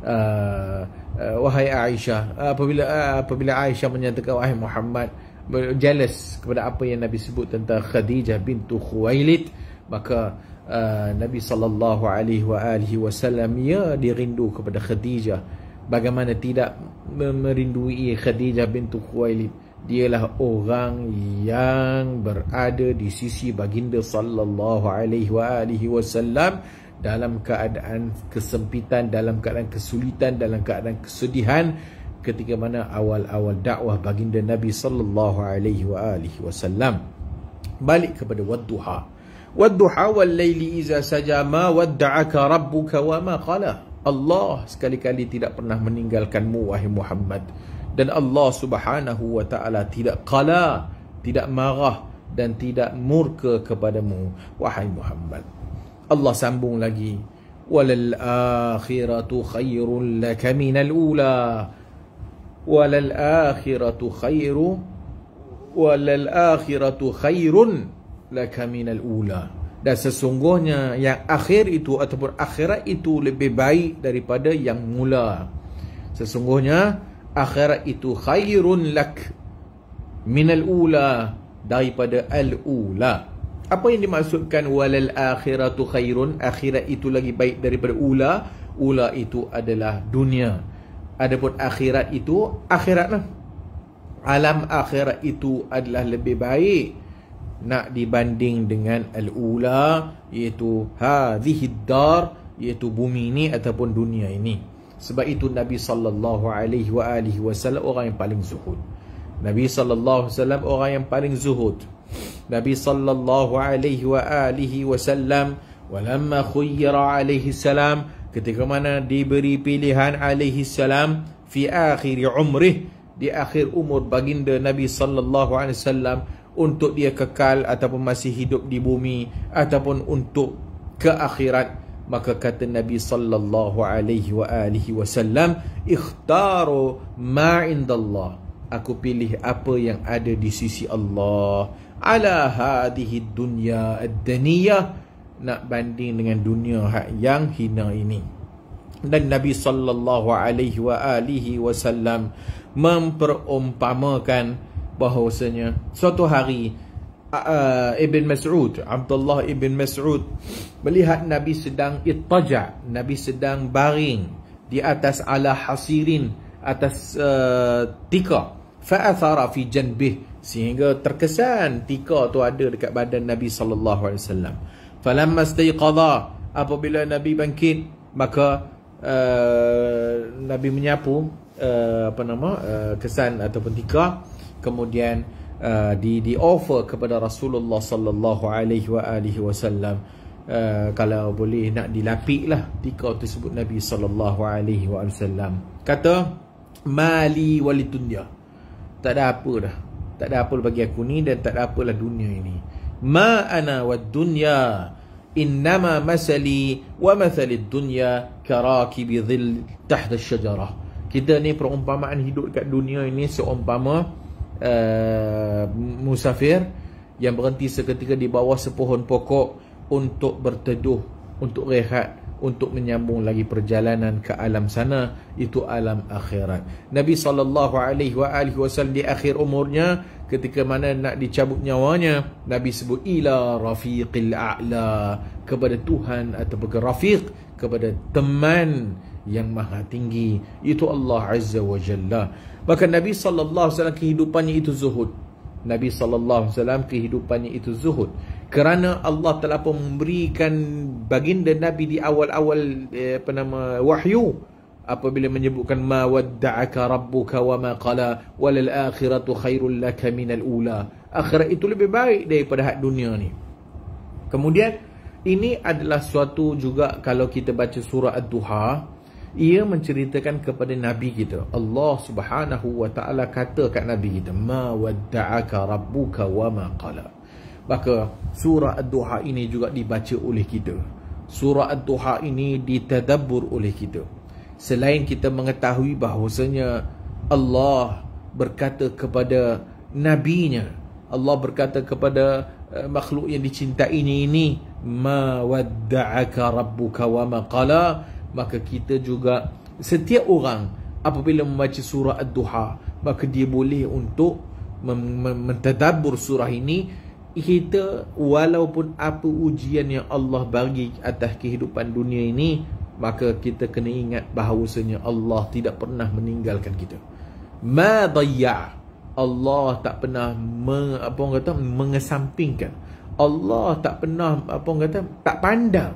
uh, uh, wahai Aisyah, apabila uh, apabila Aisyah menyatakan wahai Muhammad, jealous kepada apa yang Nabi sebut tentang Khadijah bintu Khuwailid, maka uh, Nabi sallallahu alaihi wa alihi wasallam ya dirindu kepada Khadijah. Bagaimana tidak merindui Khadijah bintu Khuwailid? Dialah orang yang berada di sisi baginda sallallahu alaihi wa alihi wasallam dalam keadaan kesempitan, dalam keadaan kesulitan, dalam keadaan kesedihan, ketika mana awal-awal dakwah baginda Nabi sallallahu alaihi wa alihi wasallam. Balik kepada wadduha. Wadduha wal laili iza saja ma wadda'aka rabbuka wa ma qala. Allah sekali-kali tidak pernah meninggalkanmu wahai Muhammad, dan Allah Subhanahu wa taala tidak qala, tidak marah dan tidak murka kepadamu wahai Muhammad. Allah sambung lagi, walal akhiratu khairul laka minal ula, walal akhiratu khairu walal akhiratu khairun laka minal ula. Dan sesungguhnya yang akhir itu ataupun akhirat itu lebih baik daripada yang mula. Sesungguhnya akhirat itu khairun lak minal ula, daripada al-ula. Apa yang dimaksudkan walal akhiratu khairun? Akhirat itu lagi baik daripada ula. Ula itu adalah dunia. Adapun akhirat itu akhirat lah. Alam akhirat itu adalah lebih baik nak dibanding dengan al-ula, iaitu hadhihi dar, iaitu bumi ini ataupun dunia ini. Sebab itu Nabi sallallahu alaihi wa alihi wasallam orang yang paling zuhud. Nabi sallallahu alaihi wasallam orang yang paling zuhud. Nabi sallallahu alaihi wa alihi wasallam walamma khuyyira alaihi salam, ketika mana diberi pilihan alaihi salam fi akhir umrih, di akhir umur baginda Nabi sallallahu alaihi wasallam, untuk dia kekal ataupun masih hidup di bumi ataupun untuk ke akhirat, maka kata Nabi sallallahu alaihi wa alihi wasallam, ikhtaru ma indallah, aku pilih apa yang ada di sisi Allah, ala hadhihi dunya ad-daniyah, nak banding dengan dunia yang hina ini. Dan Nabi sallallahu alaihi wa alihi wasallam memperumpamakan bahawasanya suatu hari uh, Ibn Mas'ud, Abdullah Ibn Mas'ud melihat Nabi sedang ittaja', Nabi sedang baring di atas ala hasirin, atas uh, tika, fa'athara fi janbih, sehingga terkesan tika tu ada dekat badan Nabi sallallahu alaihi wasallam. Falamma istayqadha, apabila Nabi bangkit, maka uh, Nabi menyapu uh, apa nama uh, kesan ataupun tika, kemudian uh, di di offer kepada Rasulullah sallallahu alaihi wa alihi wasallam, uh, kalau boleh nak dilapik lah tika tersebut. Nabi sallallahu alaihi wasallam kata, mali walidunya, tak ada apa dah, tak ada apa bagi aku ni dan tak ada apalah dunia ini. Ma ana wad dunya innama masali wa mathalid dunya karakibi dhil tahta syajarah. Kita ni perumpamaan hidup dekat dunia ini seumpama Uh, musafir yang berhenti seketika di bawah sepohon pokok untuk berteduh, untuk rehat, untuk menyambung lagi perjalanan ke alam sana, itu alam akhirat. Nabi sallallahu alaihi wasallam di akhir umurnya, ketika mana nak dicabut nyawanya, Nabi sebut ila rafiqil a'la, kepada Tuhan atau ke rafiq, kepada teman yang maha tinggi, itu Allah Azza wa Jalla. Bahkan Nabi sallallahu alaihi wasallam kehidupannya itu zuhud. Nabi sallallahu alaihi wasallam kehidupannya itu zuhud, kerana Allah telah pun memberikan baginda Nabi di awal-awal eh, apa nama wahyu, apabila menyebutkan ma wadda'aka rabbuka wa ma qala walal akhiratu khairul laka minal ula. Akhirat itu lebih baik daripada hak dunia ni. Kemudian ini adalah suatu juga, kalau kita baca surah Ad-Duha, ia menceritakan kepada Nabi kita, Allah Subhanahu wa ta'ala kata kat Nabi kita, ma wadda'aka rabbuka wa ma qala. Maka surah Ad-Duha ini juga dibaca oleh kita. Surah Ad-Duha ini ditadabbur oleh kita. Selain kita mengetahui bahawasanya Allah berkata kepada nabinya, Allah berkata kepada uh, makhluk yang dicintai ini, ma wadda'aka rabbuka wa ma qala, maka kita juga, setiap orang apabila membaca surah Ad-Duha, maka dia boleh untuk mentadabbur surah ini. Kita walaupun apa ujian yang Allah bagi atas kehidupan dunia ini, maka kita kena ingat bahawasanya Allah tidak pernah meninggalkan kita. Ma dayya', Allah tak pernah meng, apa orang kata mengesampingkan. Allah tak pernah apa orang kata tak pandang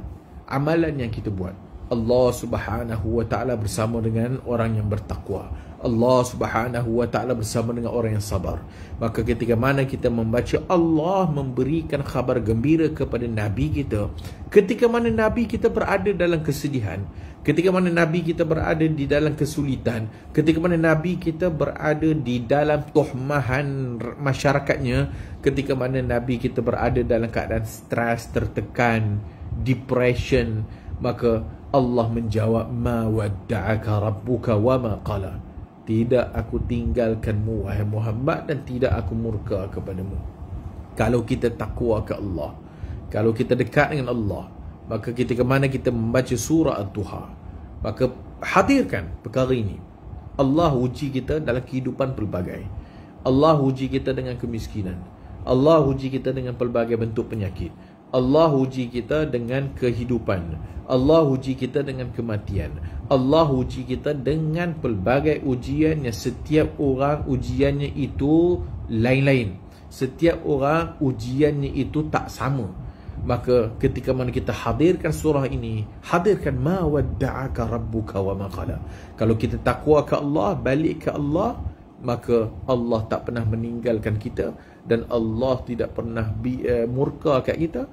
amalan yang kita buat. Allah Subhanahu wa taala bersama dengan orang yang bertakwa. Allah Subhanahu wa taala bersama dengan orang yang sabar. Maka ketika mana kita membaca Allah memberikan khabar gembira kepada Nabi kita, ketika mana Nabi kita berada dalam kesedihan, ketika mana Nabi kita berada di dalam kesulitan, ketika mana Nabi kita berada di dalam tuhmahan masyarakatnya, ketika mana Nabi kita berada dalam keadaan stres, tertekan, depression, maka Allah menjawab, ma wadda'aka rabbuka wa ma qala. Tidak aku tinggalkanmu wahai Muhammad, dan tidak aku murka kepadamu. Kalau kita takwa ke Allah, kalau kita dekat dengan Allah, maka ketika mana kita membaca surah Ad-Duha, maka hadirkan perkara ini. Allah uji kita dalam kehidupan pelbagai. Allah uji kita dengan kemiskinan. Allah uji kita dengan pelbagai bentuk penyakit. Allah uji kita dengan kehidupan. Allah uji kita dengan kematian. Allah uji kita dengan pelbagai ujian yang setiap orang ujiannya itu lain-lain. Setiap orang ujiannya itu tak sama. Maka ketika mana kita hadirkan surah ini, hadirkan ma wadda'aka rabbuka wa ma qala. Kalau kita takwa ke Allah, balik ke Allah, maka Allah tak pernah meninggalkan kita, dan Allah tidak pernah bi, uh, murka kat kita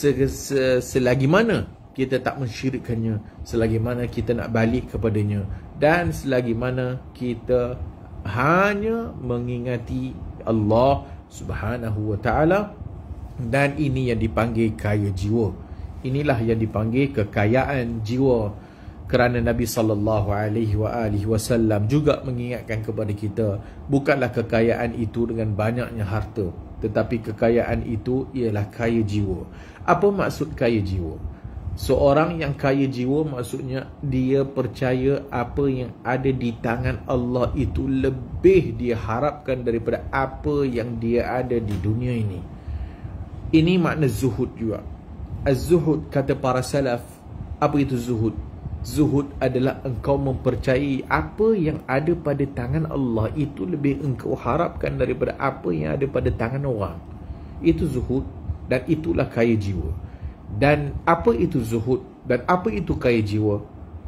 selagi mana kita tak mensyirikkannya, selagi mana kita nak balik kepadanya, dan selagi mana kita hanya mengingati Allah Subhanahu wa taala. Dan ini yang dipanggil kaya jiwa. Inilah yang dipanggil kekayaan jiwa. Kerana Nabi sallallahu alaihi wasallam juga mengingatkan kepada kita, bukanlah kekayaan itu dengan banyaknya harta, tetapi kekayaan itu ialah kaya jiwa. Apa maksud kaya jiwa? Seorang yang kaya jiwa maksudnya dia percaya apa yang ada di tangan Allah itu lebih dia harapkan daripada apa yang dia ada di dunia ini. Ini makna zuhud juga. Az-zuhud kata para salaf, apa itu zuhud? Zuhud adalah engkau mempercayai apa yang ada pada tangan Allah itu lebih engkau harapkan daripada apa yang ada pada tangan orang. Itu zuhud, dan itulah kaya jiwa. Dan apa itu zuhud dan apa itu kaya jiwa?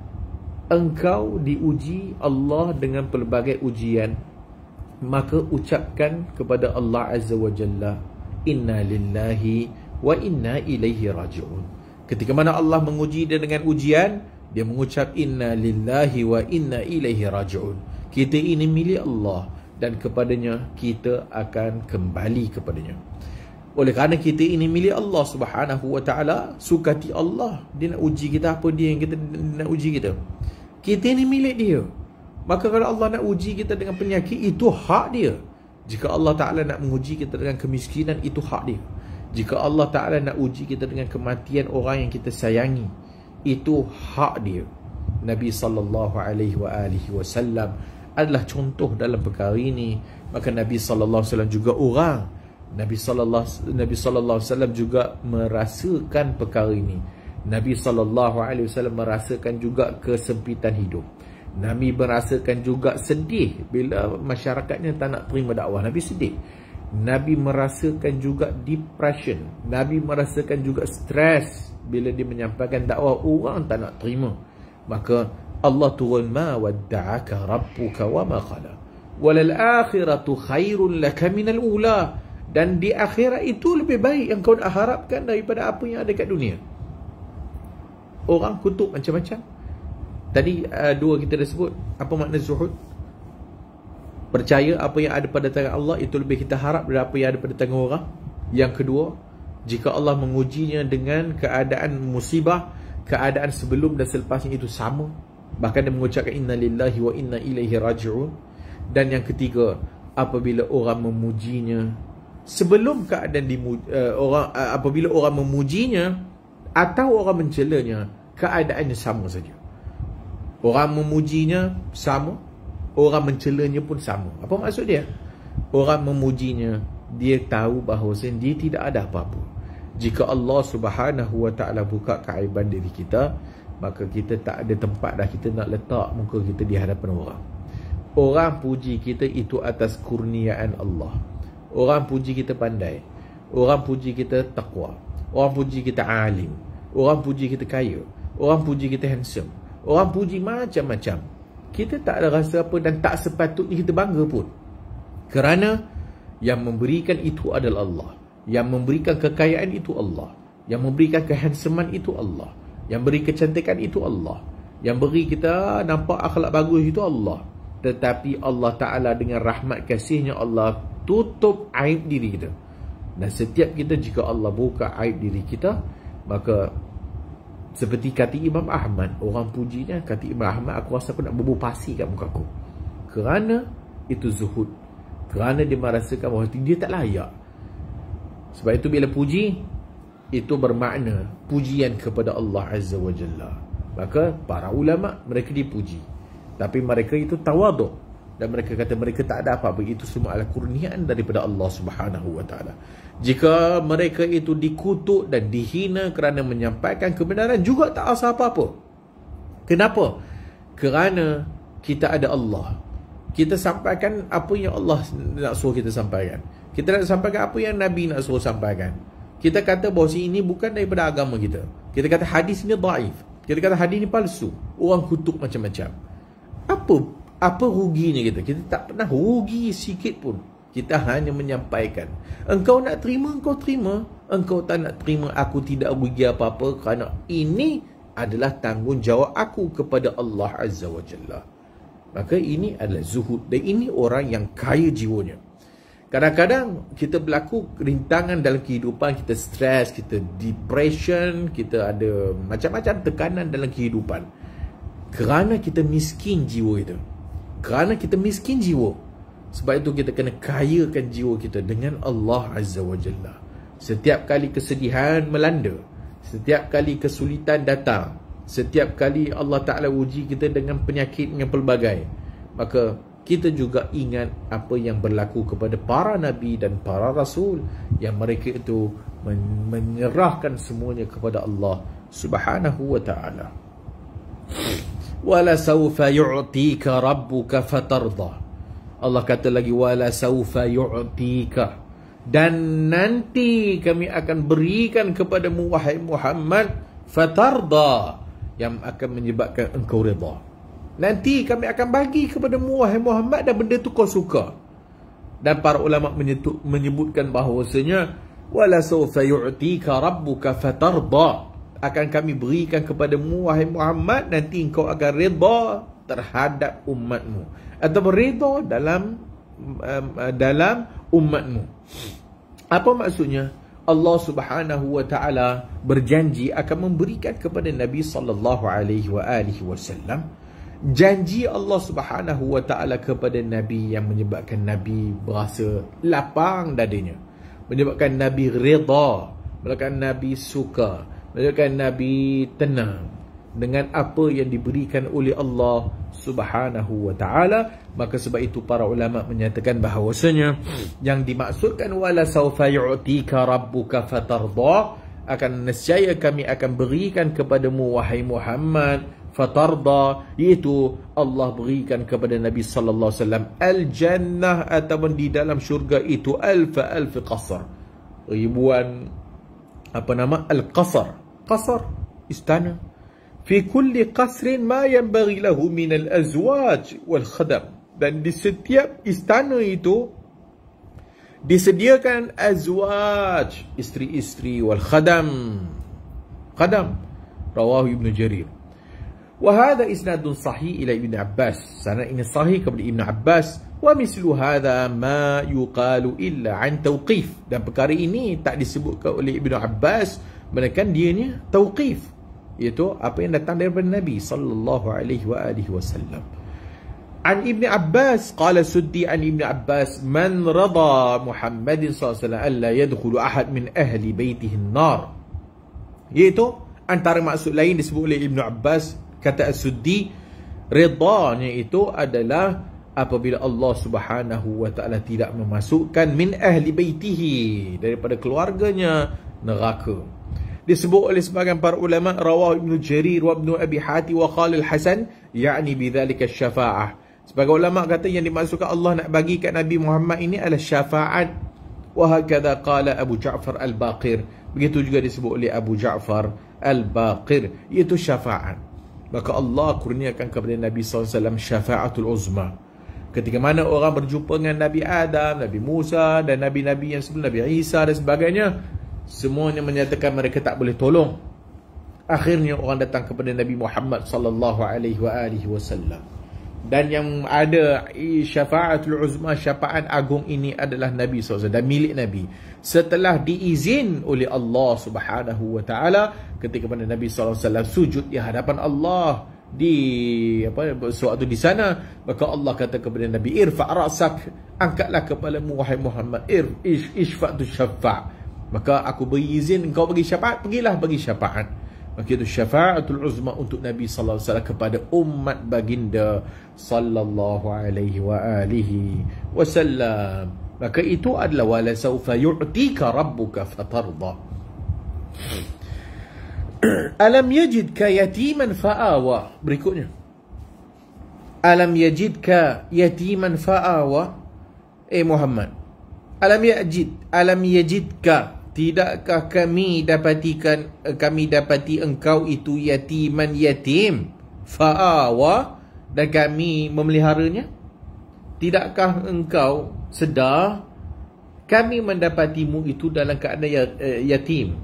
Engkau diuji Allah dengan pelbagai ujian, maka ucapkan kepada Allah Azza wa Jalla, inna lillahi wa inna ilaihi raji'un. Ketika mana Allah menguji dia dengan ujian, dia mengucap inna lillahi wa inna ilaihi raji'un. Kita ini milik Allah, dan kepadanya kita akan kembali kepadanya. Oleh kerana kita ini milik Allah Subhanahu wa taala, sukati Allah, dia nak uji kita apa dia yang kita nak uji kita. Kita ini milik dia. Maka kalau Allah nak uji kita dengan penyakit, itu hak dia. Jika Allah Ta'ala nak menguji kita dengan kemiskinan, itu hak dia. Jika Allah Ta'ala nak uji kita dengan kematian orang yang kita sayangi, itu hak dia. Nabi sallallahu alaihi wasallam adalah contoh dalam perkara ini. Maka Nabi sallallahu alaihi wasallam juga orang. Nabi sallallahu Nabi sallallahu alaihi wasallam juga merasakan perkara ini. Nabi sallallahu alaihi wasallam merasakan juga kesempitan hidup. Nabi merasakan juga sedih bila masyarakatnya tak nak terima dakwah. Nabi sedih. Nabi merasakan juga depression. Nabi merasakan juga stres bila dia menyampaikan dakwah, orang tak nak terima. Maka Allah turun, ma wadda'aka rabbuka wa ma qala walal akhiratu khairun laka minal ula. Dan di akhirat itu lebih baik yang kau nak harapkan daripada apa yang ada kat dunia. Orang kutub macam-macam. Tadi uh, dua kita dah sebut. Apa makna zuhud? Percaya apa yang ada pada tangan Allah itu lebih kita harap daripada apa yang ada pada tangan orang. Yang kedua, jika Allah mengujinya dengan keadaan musibah, keadaan sebelum dan selepasnya itu sama. Bahkan dia mengucapkan inna lillahi wa inna ilaihi raji'un. Dan yang ketiga, apabila orang memujinya, sebelum keadaan dimu, uh, orang uh, apabila orang memujinya atau orang mencelanya, keadaannya sama saja. Orang memujinya sama, orang mencelanya pun sama. Apa maksud dia? Orang memujinya, dia tahu bahawa dia tidak ada apa-apa. Jika Allah Subhanahu wa taala buka keaiban diri kita, maka kita tak ada tempat dah kita nak letak muka kita di hadapan orang. Orang puji kita itu atas kurniaan Allah. Orang puji kita pandai. Orang puji kita taqwa. Orang puji kita alim. orang puji kita kaya, orang puji kita handsome, orang puji macam-macam, kita tak ada rasa apa dan tak sepatutnya kita bangga pun. Kerana yang memberikan itu adalah Allah, yang memberikan kekayaan itu Allah, yang memberikan kehandsoman itu Allah, yang beri kecantikan itu Allah, yang beri kita nampak akhlak bagus itu Allah. Tetapi Allah Ta'ala dengan rahmat kasihnya Allah tutup aib diri kita. Dan setiap kita jika Allah buka aib diri kita, maka seperti kata Imam Ahmad, orang pujinya, kata Imam Ahmad, aku rasa aku nak berbuh pasir kat muka aku. Kerana itu zuhud, kerana dia merasakan bahawa dia tak layak. Sebab itu bila puji, itu bermakna pujian kepada Allah Azza wa Jalla. Maka para ulama, mereka dipuji, tapi mereka itu tawaduk, dan mereka kata mereka tak ada apa-apa, itu semua adalah kurniaan daripada Allah Subhanahu wa taala. Jika mereka itu dikutuk dan dihina kerana menyampaikan kebenaran, juga tak rasa apa-apa. Kenapa? Kerana kita ada Allah. Kita sampaikan apa yang Allah nak suruh kita sampaikan. Kita nak sampaikan apa yang Nabi nak suruh sampaikan. Kita kata bahawa ini bukan daripada agama kita. Kita kata hadis ini dhaif. Kita kata hadis ini palsu. Orang kutuk macam-macam. Apa apa ruginya kita? Kita tak pernah rugi sikit pun. Kita hanya menyampaikan. Engkau nak terima, engkau terima. Engkau tak nak terima, aku tidak rugi apa-apa, kerana ini adalah tanggungjawab aku kepada Allah Azza wa Jalla. Maka ini adalah zuhud, dan ini orang yang kaya jiwanya. Kadang-kadang kita berlaku rintangan dalam kehidupan, kita stres, kita depression, kita ada macam-macam tekanan dalam kehidupan. Kerana kita miskin jiwa itu. Kerana kita miskin jiwa. Sebab itu kita kena kayakan jiwa kita dengan Allah Azza wa Jalla. Setiap kali kesedihan melanda, setiap kali kesulitan datang, setiap kali Allah Ta'ala uji kita dengan penyakit yang pelbagai, maka kita juga ingat apa yang berlaku kepada para Nabi dan para Rasul, yang mereka itu menyerahkan semuanya kepada Allah Subhanahu wa Ta'ala. Wala sawfa yu'tika rabbuka fatarda. Allah kata lagi, wala sawfa yu'tika, dan nanti kami akan berikan kepadamu wahai Muhammad fatarda, yang akan menyebabkan engkau redha. Nanti kami akan bagi kepadamu wahai Muhammad, dan benda tu kau suka. Dan para ulama menyebutkan bahawasanya wala sawfa yu'tika rabbuka fatarda, akan kami berikan kepadamu wahai Muhammad, nanti engkau akan redha terhadap umatmu, atau redha dalam um, dalam umatmu. Apa maksudnya? Allah Subhanahu wa Ta'ala berjanji akan memberikan kepada Nabi sallallahu alaihi wa alihi wasallam. Janji Allah Subhanahu wa Ta'ala kepada Nabi yang menyebabkan Nabi berasa lapang dadanya, menyebabkan Nabi redha, menyebabkan Nabi suka, menyebabkan Nabi tenang dengan apa yang diberikan oleh Allah Subhanahu wa Ta'ala. Maka sebab itu para ulama menyatakan bahawasanya yang dimaksudkan wala sawfa yu'tika rabbuka fatarda, akan nescaya kami akan berikan kepadamu wahai Muhammad fatarda, iaitu Allah berikan kepada Nabi sallallahu alaihi wasallam al-jannah, ataupun di dalam syurga itu alfa alf qasar, ribuan apa nama al-qasar, qasar istana, fi kulli qasrin ma yanbaghi lahu min al-azwaj wal khadam, dan di setiap istana itu disediakan azwaj, isteri-isteri, wal khadam, khadam. Rawahu Ibn Jarir. Wa hadha isnadun sahih ila Ibn Abbas, sanad ini sahih kepada Ibn Abbas. Wa mislu hadha ma yuqalu illa an tawqif, dan perkara ini tak disebutkan oleh Ibn Abbas melainkan dia ni tawqif, iaitu apa yang datang daripada Nabi sallallahu alaihi wa alihi wasallam. An Ibn Abbas qala suddi an Ibn Abbas man rada Muhammadin sallallahu alaihi wasallam alla yadkhulu ahad min ahli baitihi an-nar, iaitu antara maksud lain disebut oleh Ibn Abbas, kata As-Suddi, redanya itu adalah apabila Allah Subhanahu wa Ta'ala tidak memasukkan min ahli baitihi, daripada keluarganya, neraka. Disebut oleh sebahagian para ulama, rawahu Ibn Jarir wa Ibn Abi Hatim wa qala al-Hasan ya'ni bidzalika syafa'ah. Sebagai ulama kata yang dimaksudkan Allah nak bagi kat Nabi Muhammad ini adalah syafaat. Wa hakadha qala Abu Ja'far al-Baqir, begitu juga disebut oleh Abu Ja'far al-baqir, iaitu syafaat. Maka Allah kurniakan kepada Nabi sallallahu alaihi wasallam syafaatul uzma. Ketika mana orang berjumpa dengan Nabi Adam, Nabi Musa dan Nabi-Nabi yang sebelum, Nabi Isa dan sebagainya, semuanya menyatakan mereka tak boleh tolong. Akhirnya orang datang kepada Nabi Muhammad sallallahu alaihi wasallam. Dan yang ada syafaatul uzma, syafaat agung ini adalah Nabi sallallahu alaihi wasallam dan milik Nabi. Setelah diizin oleh Allah Subhanahu wa taala, ketika mana Nabi sallallahu alaihi wasallam sujud di hadapan Allah di apa suatu di sana, maka Allah kata kepada Nabi, irfa' ra'sak, angkatlah kepalamu wahai Muhammad, ir ish ishfa'tu syafa', maka aku beri izin engkau bagi syafaat, pergilah bagi syafaat. Maka itu syafaatul uzma untuk Nabi sallallahu alaihi wasallam kepada umat baginda sallallahu alaihi wa alihi wasallam. Maka itu adalah wala saufa yu'tika rabbuka fatarda. Alam yajidka yatiman fa'awa. Berikutnya, alam yajidka yatiman fa'awa. Eh Muhammad, alam yajid, alam yajidka, tidakkah kami dapatikan, kami dapati engkau itu yatiman, yatim, fa'awa, dan kami memeliharanya? Tidakkah engkau sedar kami mendapatimu itu dalam keadaan yatim,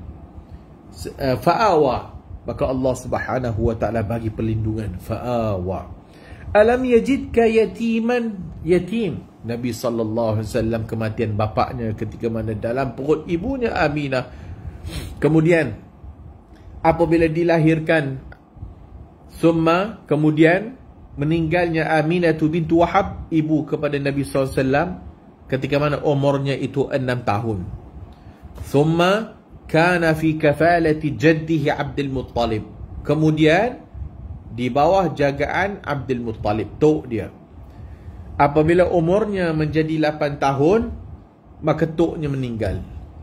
fa'awa? Maka Allah Subhanahu wa ta'ala bagi perlindungan, fa'awa. Alam yajidka yatiman, yatim. Nabi sallallahu alaihi wasallam kematian bapaknya ketika mana dalam perut ibunya Aminah. Kemudian apabila dilahirkan, summa, kemudian meninggalnya Aminah bintu Wahab, ibu kepada Nabi sallallahu alaihi wasallam, ketika mana umurnya itu enam tahun. Summa kana fi kafalati jaddihi Abdul Muttalib. Kemudian di bawah jagaan Abdul Muttalib, tok dia. Apabila umurnya menjadi lapan tahun, maka toknya meninggal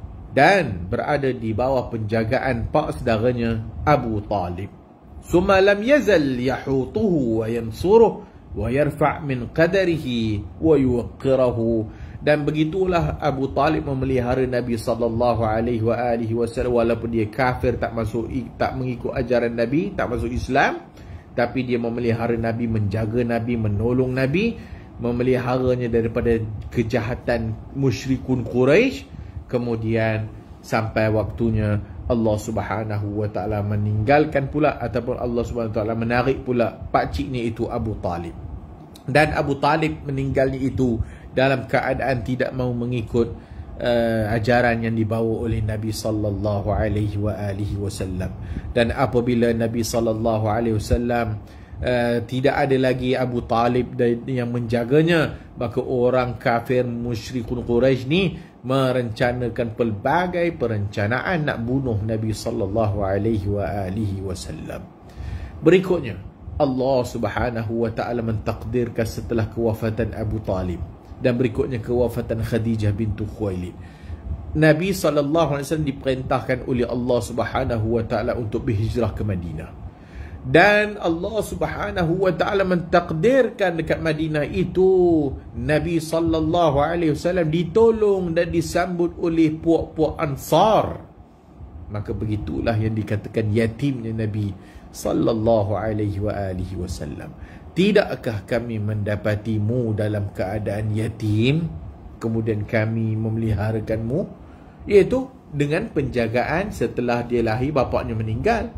dan berada di bawah penjagaan pak saudaranya Abu Talib. Summa lam yazal yahutuhu wa yansuruh wa yarfa' min qadarihi wa yuqirahu. Dan begitulah Abu Talib memelihara Nabi sallallahu alaihi wa alihi wasallam, walaupun dia kafir, tak masuk, tak mengikut ajaran Nabi, tak masuk Islam, tapi dia memelihara Nabi, menjaga Nabi, menolong Nabi, memeliharanya daripada kejahatan musyrikun Quraisy. Kemudian sampai waktunya Allah Subhanahu wa taala meninggalkan pula, ataupun Allah Subhanahu wa taala menarik pula pakciknya itu Abu Talib. Dan Abu Talib meninggalnya itu dalam keadaan tidak mau mengikut uh, ajaran yang dibawa oleh Nabi sallallahu alaihi wa alihi wasallam. Dan apabila Nabi sallallahu alaihi wasallam Uh, tidak ada lagi Abu Talib yang menjaganya, maka orang kafir musyrikun Quraisy ni merencanakan pelbagai perencanaan nak bunuh Nabi sallallahu alaihi wa alihi wasallam. Berikutnya, Allah Subhanahu wa taala mentakdirkan setelah kewafatan Abu Talib dan berikutnya kewafatan Khadijah bintu Khuwailid, Nabi sallallahu alaihi wasallam diperintahkan oleh Allah Subhanahu wa taala untuk berhijrah ke Madinah. Dan Allah Subhanahu wa taala mentakdirkan dekat Madinah itu Nabi sallallahu alaihi wasallam ditolong dan disambut oleh puak-puak Ansar. Maka begitulah yang dikatakan yatimnya Nabi sallallahu alaihi wa alihi wasallam. Tidakkah kami mendapatimu dalam keadaan yatim, kemudian kami memeliharakanmu, iaitu dengan penjagaan setelah dia lahir, bapaknya meninggal.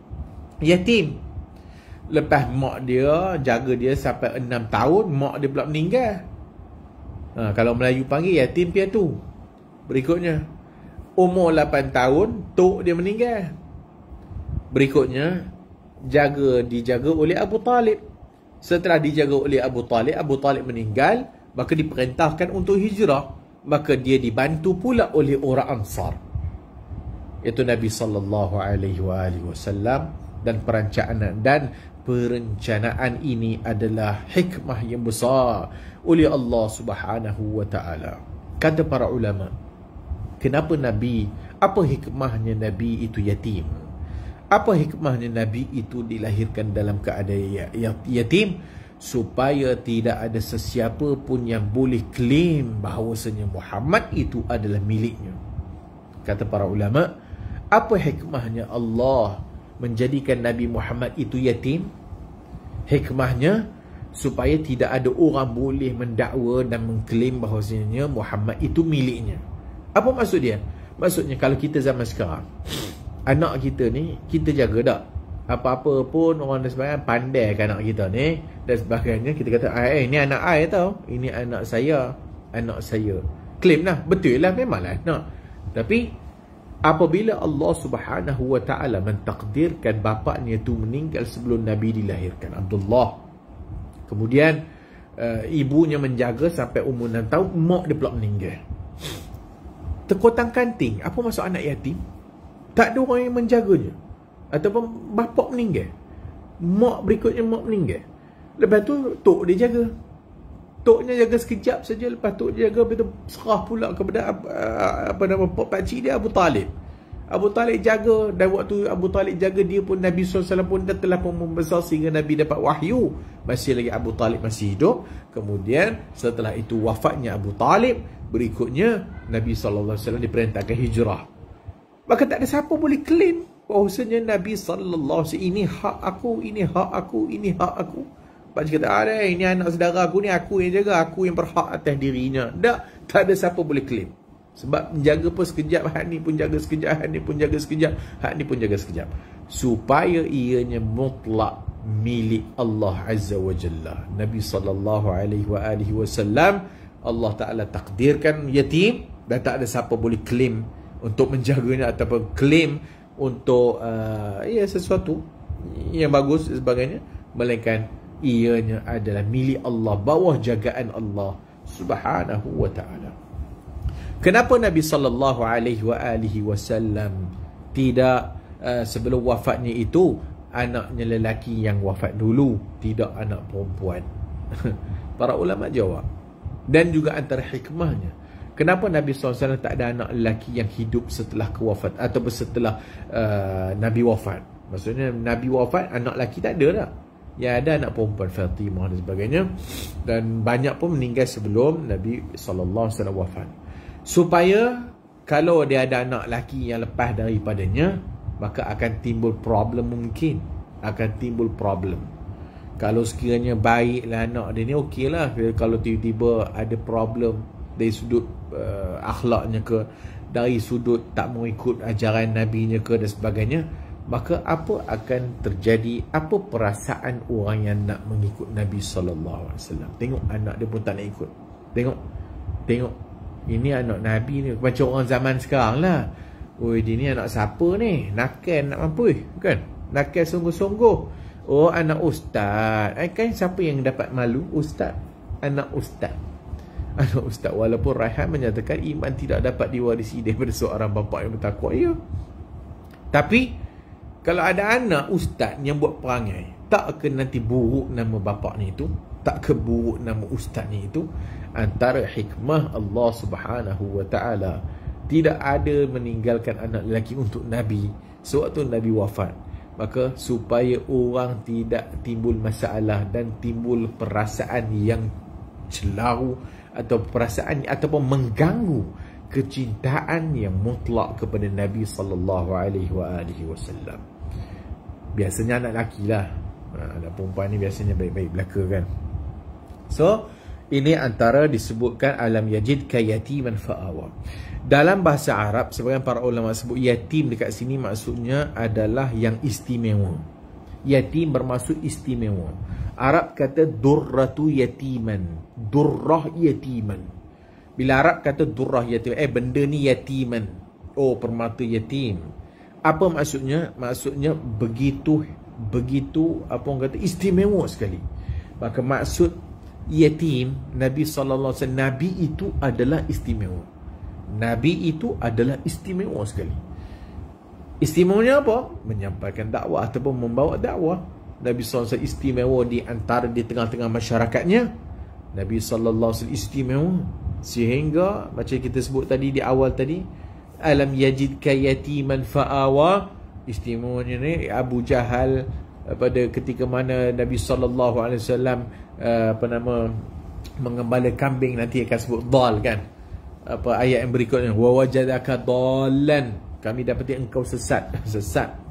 Yatim. Lepas mak dia jaga dia sampai enam tahun, mak dia pula meninggal. Ha, kalau Melayu panggil yatim piatu. Berikutnya, umur lapan tahun, tok dia meninggal. Berikutnya, jaga dijaga oleh Abu Talib. Setelah dijaga oleh Abu Talib, Abu Talib meninggal, maka diperintahkan untuk hijrah. Maka dia dibantu pula oleh orang Ansar, iaitu Nabi sallallahu alaihi wasallam. Dan perencanaan dan perencanaan ini adalah hikmah yang besar oleh Allah Subhanahu wa taala. Kata para ulama, kenapa Nabi, apa hikmahnya Nabi itu yatim? Apa hikmahnya Nabi itu dilahirkan dalam keadaan yatim? Supaya tidak ada sesiapa pun yang boleh claim bahawasanya Muhammad itu adalah miliknya. Kata para ulama, apa hikmahnya Allah menjadikan Nabi Muhammad itu yatim? Hikmahnya supaya tidak ada orang boleh mendakwa dan mengklaim bahawasanya Muhammad itu miliknya. Apa maksud dia? Maksudnya kalau kita zaman sekarang, anak kita ni kita jaga tak? Apa-apa pun orang dan sebagainya pandai kan anak kita ni dan sebagainya, kita kata eh ni anak I tau, ini anak saya, anak saya. Claim lah, betul lah, memanglah anak. Tapi apabila Allah Subhanahu wa taala mentakdirkan bapaknya itu meninggal sebelum Nabi dilahirkan, Abdullah, kemudian uh, ibunya menjaga sampai umur enam tahun, mak dia pula meninggal. Terkotang kanting. Apa maksud anak yatim? Tak ada orang yang menjaganya. Ataupun bapak meninggal, mak berikutnya mak meninggal. Lepas tu tok dia jaga. Toknya jaga sekejap saja, lepas tok dia jaga, lepas tu serah pula kepada uh, apa nama pakcik dia, Abu Talib. Abu Talib jaga, dan waktu Abu Talib jaga, dia pun Nabi sallallahu alaihi wasallam pun dah telah pun membesar sehingga Nabi dapat wahyu. Masih lagi Abu Talib masih hidup. Kemudian setelah itu wafatnya Abu Talib, berikutnya Nabi sallallahu alaihi wasallam diperintahkan hijrah. Maka tak ada siapa boleh claim bahawasanya Nabi sallallahu alaihi wasallam, ini hak aku, ini hak aku, ini hak aku. Pakcik kata, ada ini anak saudara aku ni, aku yang jaga, aku yang berhak atas dirinya. Tak, tak ada siapa boleh claim. Sebab menjaga pun sekejap, hak ni pun jaga sekejap, hak ni pun jaga sekejap, hak ni pun jaga sekejap. Supaya ianya mutlak milik Allah Azza wa Jalla. Nabi sallallahu alaihi wa alihi wasallam, Allah Ta'ala takdirkan yatim dan tak ada siapa boleh claim untuk menjaganya ataupun claim untuk uh, ya sesuatu yang bagus dan sebagainya, melainkan ianya adalah milik Allah, bawah jagaan Allah Subhanahu wa taala. Kenapa Nabi sallallahu alaihi wa alihi wasallam tidak uh, sebelum wafatnya itu anaknya lelaki yang wafat dulu, tidak anak perempuan? Para ulama jawab. Dan juga antara hikmahnya, kenapa Nabi sallallahu alaihi wasallam tak ada anak lelaki yang hidup setelah kewafat ataupun setelah uh, Nabi wafat? Maksudnya Nabi wafat, anak lelaki tak ada dah. Yang ada anak perempuan, Fatimah dan sebagainya. Dan banyak pun meninggal sebelum Nabi sallallahu alaihi wasallam wafat. Supaya kalau dia ada anak lelaki yang lepas daripadanya, maka akan timbul problem mungkin. Akan timbul problem. Kalau sekiranya baiklah anak dia ni, okey lah. Kalau tiba-tiba ada problem dari sudut uh, akhlaknya ke, dari sudut tak mau ikut ajaran Nabinya ke dan sebagainya, maka apa akan terjadi? Apa perasaan orang yang nak mengikut Nabi sallallahu alaihi wasallam? Tengok anak dia pun tak nak ikut. Tengok, tengok ini anak Nabi ni, macam orang zaman sekarang lah. Oi, dia ni anak siapa ni? Nakal nak mampu kan? Nakal sungguh-sungguh. Oh, anak ustaz. Eh, kan siapa yang dapat malu? Ustaz. Anak ustaz. Anak ustaz. Walaupun Raihan menyatakan iman tidak dapat diwarisi daripada seorang bapa yang bertakwa. Ya. Tapi kalau ada anak ustaz yang buat perangai, tak ke nanti buruk nama bapa ni itu? Tak ke buruk nama ustaz ni itu? Antara hikmah Allah Subhanahu wa taala, tidak ada meninggalkan anak lelaki untuk Nabi sewaktu Nabi wafat, maka supaya orang tidak timbul masalah dan timbul perasaan yang celaru atau perasaan ataupun mengganggu kecintaan yang mutlak kepada Nabi sallallahu alaihi wasallam. Biasanya anak lelaki lah, anak perempuan ni biasanya baik-baik belaka kan. So ini antara disebutkan alam yajid ka yatiman fa'awa. Dalam bahasa Arab, sebagian para ulama sebut yatim dekat sini maksudnya adalah yang istimewa. Yatim bermaksud istimewa. Arab kata durratu yatiman, durrah yatiman. Bila Arab kata durrah yatiman, eh benda ni yatiman, oh permata yatim. Apa maksudnya? Maksudnya begitu begitu apa orang kata istimewa sekali. Maka maksud yatim, Nabi sallallahu alaihi wasallam, Nabi itu adalah istimewa. Nabi itu adalah istimewa sekali. Istimewanya apa? Menyampaikan dakwah ataupun membawa dakwah. Nabi sallallahu alaihi wasallam istimewa di antara di tengah-tengah masyarakatnya. Nabi sallallahu alaihi wasallam istimewa sehingga macam kita sebut tadi di awal tadi, alam yajidka yatiman fa'awa. Istimewanya ni Abu Jahal pada ketika mana Nabi sallallahu alaihi wasallam uh, apa nama mengembala kambing, nanti akan sebut dal kan. Apa ayat yang berikutnya, wa wajadaka dallan, kami dapati engkau sesat. Sesat.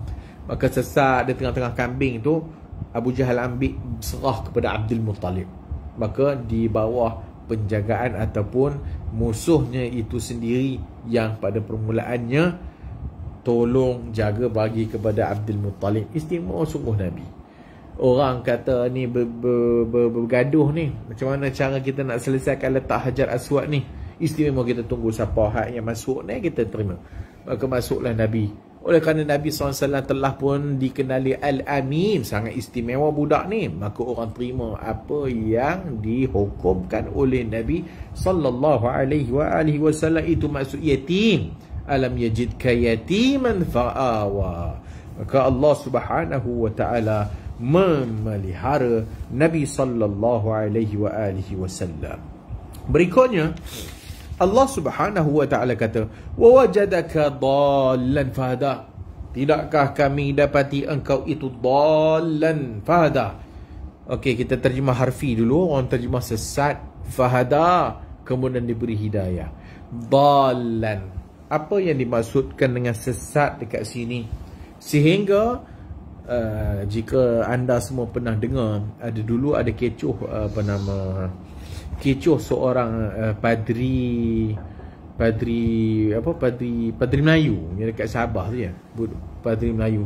Maka sesat di tengah-tengah kambing tu, Abu Jahal ambil serah kepada Abdul Muttalib. Maka di bawah penjagaan ataupun musuhnya itu sendiri yang pada permulaannya tolong jaga bagi kepada Abdul Muttalib. Istimewa sungguh Nabi. Orang kata ni ber, ber, ber, bergaduh ni, macam mana cara kita nak selesaikan letak Hajar Aswad ni? Istimewa kita tunggu siapa hak yang masuk ni, kita terima. Maka masuklah Nabi. Oleh kerana Nabi sallallahu alaihi wasallam telah pun dikenali Al-Amin, sangat istimewa budak ni, maka orang terima apa yang dihukumkan oleh Nabi sallallahu alaihi wasallam. Itu maksud yatim. Alam yajidka yatiman fa'awa. Maka Allah Subhanahu wa taala memelihara Nabi sallallahu alaihi wasallam. Berikutnya Allah Subhanahu wa taala kata, "Wa wajadaka dhallan fahada." Tidakkah kami dapati engkau itu dhallan fahada? Okey, kita terjemah harfi dulu. Orang terjemah sesat, fahada, kemudian diberi hidayah. Dhallan. Apa yang dimaksudkan dengan sesat dekat sini? Sehingga uh, jika anda semua pernah dengar, ada dulu ada kecoh uh, apa nama kecoh seorang uh, padri padri apa padri padri Melayu yang dekat Sabah tu ya, padri Melayu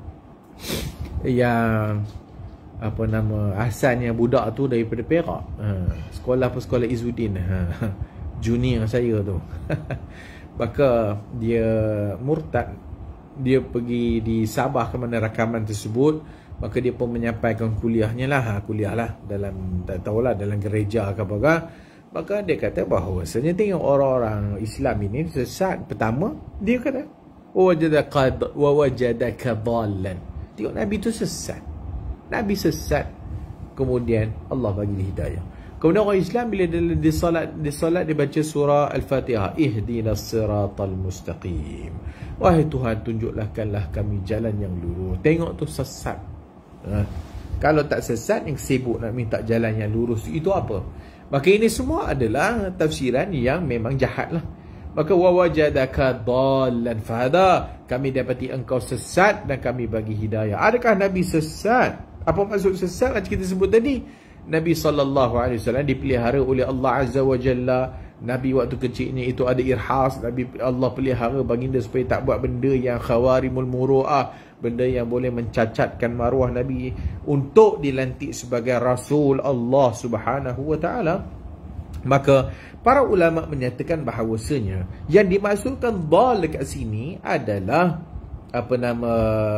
yang apa nama asalnya budak tu daripada Perak, ha, sekolah apa sekolah Izzuddin, ha, junior saya tu. Maka dia murtad, dia pergi di Sabah ke mana rakaman tersebut. Maka dia pun menyampaikan kuliahnya lah, ha, kuliah lah dalam, tak tahulah, dalam gereja ke apa. Maka dia kata bahawa sebenarnya tengok orang-orang Islam ini sesat. Pertama, dia kata wa wajadaka dhallan. Tengok Nabi tu sesat. Nabi sesat. Kemudian Allah bagi dia hidayah. Kemudian orang Islam bila dia, dia salat, dia salat dia baca surah Al-Fatihah, ihdinas siratal mustaqim. Wahai Tuhan, tunjukkanlah kami jalan yang lurus. Tengok tu sesat. Ha. Kalau tak sesat, yang sibuk nak minta jalan yang lurus itu apa? Maka ini semua adalah tafsiran yang memang jahat lah. Maka wawajadaka dhallan fahada, kami dapati engkau sesat dan kami bagi hidayah. Adakah Nabi sesat? Apa maksud sesat macam kita sebut tadi? Nabi sallallahu alaihi wasallam dipelihara oleh Allah Azza wa Jalla. Nabi waktu kecilnya itu ada irhas. Nabi Allah pelihara baginda supaya tak buat benda yang khawarimul muru'ah, benda yang boleh mencacatkan maruah Nabi, untuk dilantik sebagai Rasul Allah Subhanahu wa ta'ala. Maka para ulama menyatakan bahawasanya yang dimaksudkan dhal dekat sini adalah apa nama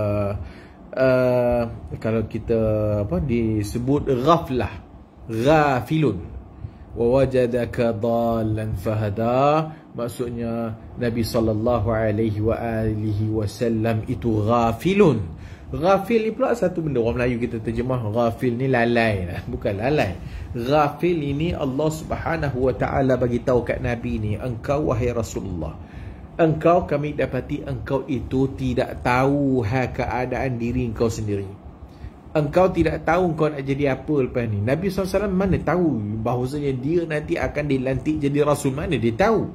uh, kalau kita apa disebut ghaflah, ghafilun. Wa wajadaka dhallan fahada, maksudnya Nabi sallallahu alaihi wa alihi wasallam itu ghafilun. Ghafil ni pula satu benda, orang Melayu kita terjemah ghafil ni lalai lah. Bukan lalai. Ghafil ini Allah Subhanahu wa taala bagi tahu kat Nabi ni, engkau wahai Rasulullah, engkau kami dapati engkau itu tidak tahu hal keadaan diri engkau sendiri. Engkau tidak tahu engkau nak jadi apa lepas ni. Nabi sallallahu alaihi wasallam mana tahu bahawasanya dia nanti akan dilantik jadi Rasul? Mana dia tahu?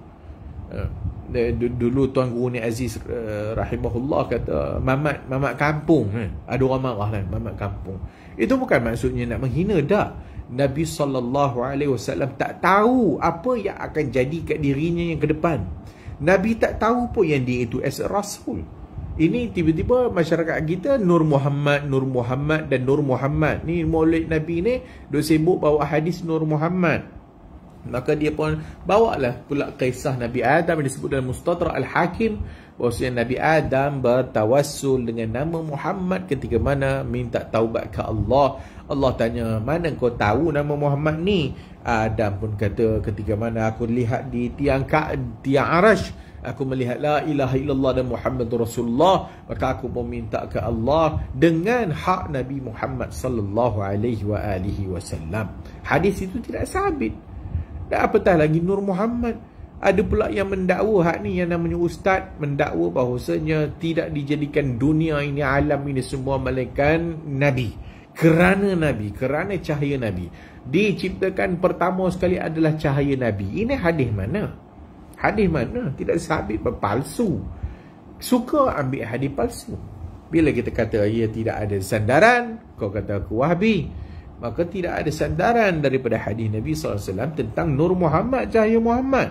Dulu Tuan Guru Ni Aziz uh, rahimahullah kata mamat mamat kampung, eh? Ada orang marah kan, mamat kampung. Itu bukan maksudnya nak menghina, dah. Nabi sallallahu alaihi wasallam tak tahu apa yang akan jadi kat dirinya yang ke depan. Nabi tak tahu pun yang dia itu as a Rasul. Ini tiba-tiba masyarakat kita Nur Muhammad, Nur Muhammad dan Nur Muhammad. Ni maulid Nabi ni duk sibuk bawa hadis Nur Muhammad. Maka dia pun bawalah pula kisah Nabi Adam yang disebut dalam Mustadrak Al-Hakim, bahawasanya Nabi Adam bertawassul dengan nama Muhammad ketika mana minta taubat ke Allah. Allah tanya, mana kau tahu nama Muhammad ni? Adam pun kata, ketika mana aku lihat di tiang ka, tiang arash, aku melihat la ilaha illallah dan Muhammadur Rasulullah, maka aku meminta ke Allah dengan hak Nabi Muhammad sallallahu alaihi wa alihi wasallam. Hadis itu tidak sabit. Dan apatah lagi Nur Muhammad. Ada pula yang mendakwa hak ni, yang namanya ustaz, mendakwa bahawasanya tidak dijadikan dunia ini, alam ini semua melainkan Nabi. Kerana Nabi, kerana cahaya Nabi. Diciptakan pertama sekali adalah cahaya Nabi. Ini hadis mana? Hadis mana? Tidak sabit, palsu. Suka ambil hadis palsu. Bila kita kata ia tidak ada sandaran, kau kata aku Wahabi, maka tidak ada sandaran daripada hadis Nabi sallallahu alaihi wasallam tentang Nur Muhammad, cahaya Muhammad.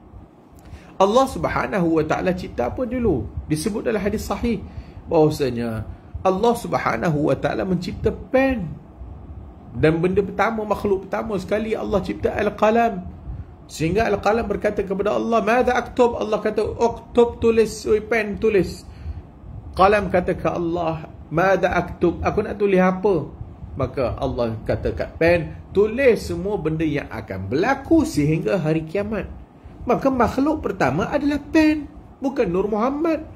Allah Subhanahu wa taala cipta apa dulu? Disebut dalam hadis sahih bahawasanya Allah Subhanahu wa taala mencipta pen. Dan benda pertama, makhluk pertama sekali Allah cipta al-qalam. Sehingga al-qalam berkata kepada Allah, "Madza aktub?" Allah kata, "Uktub, tulis, oi pen tulis." Qalam kata ke Allah, "Madza aktub?" Aku nak tulis apa? Maka Allah kata kat pen, "Tulis semua benda yang akan berlaku sehingga hari kiamat." Maka makhluk pertama adalah pen, bukan Nur Muhammad.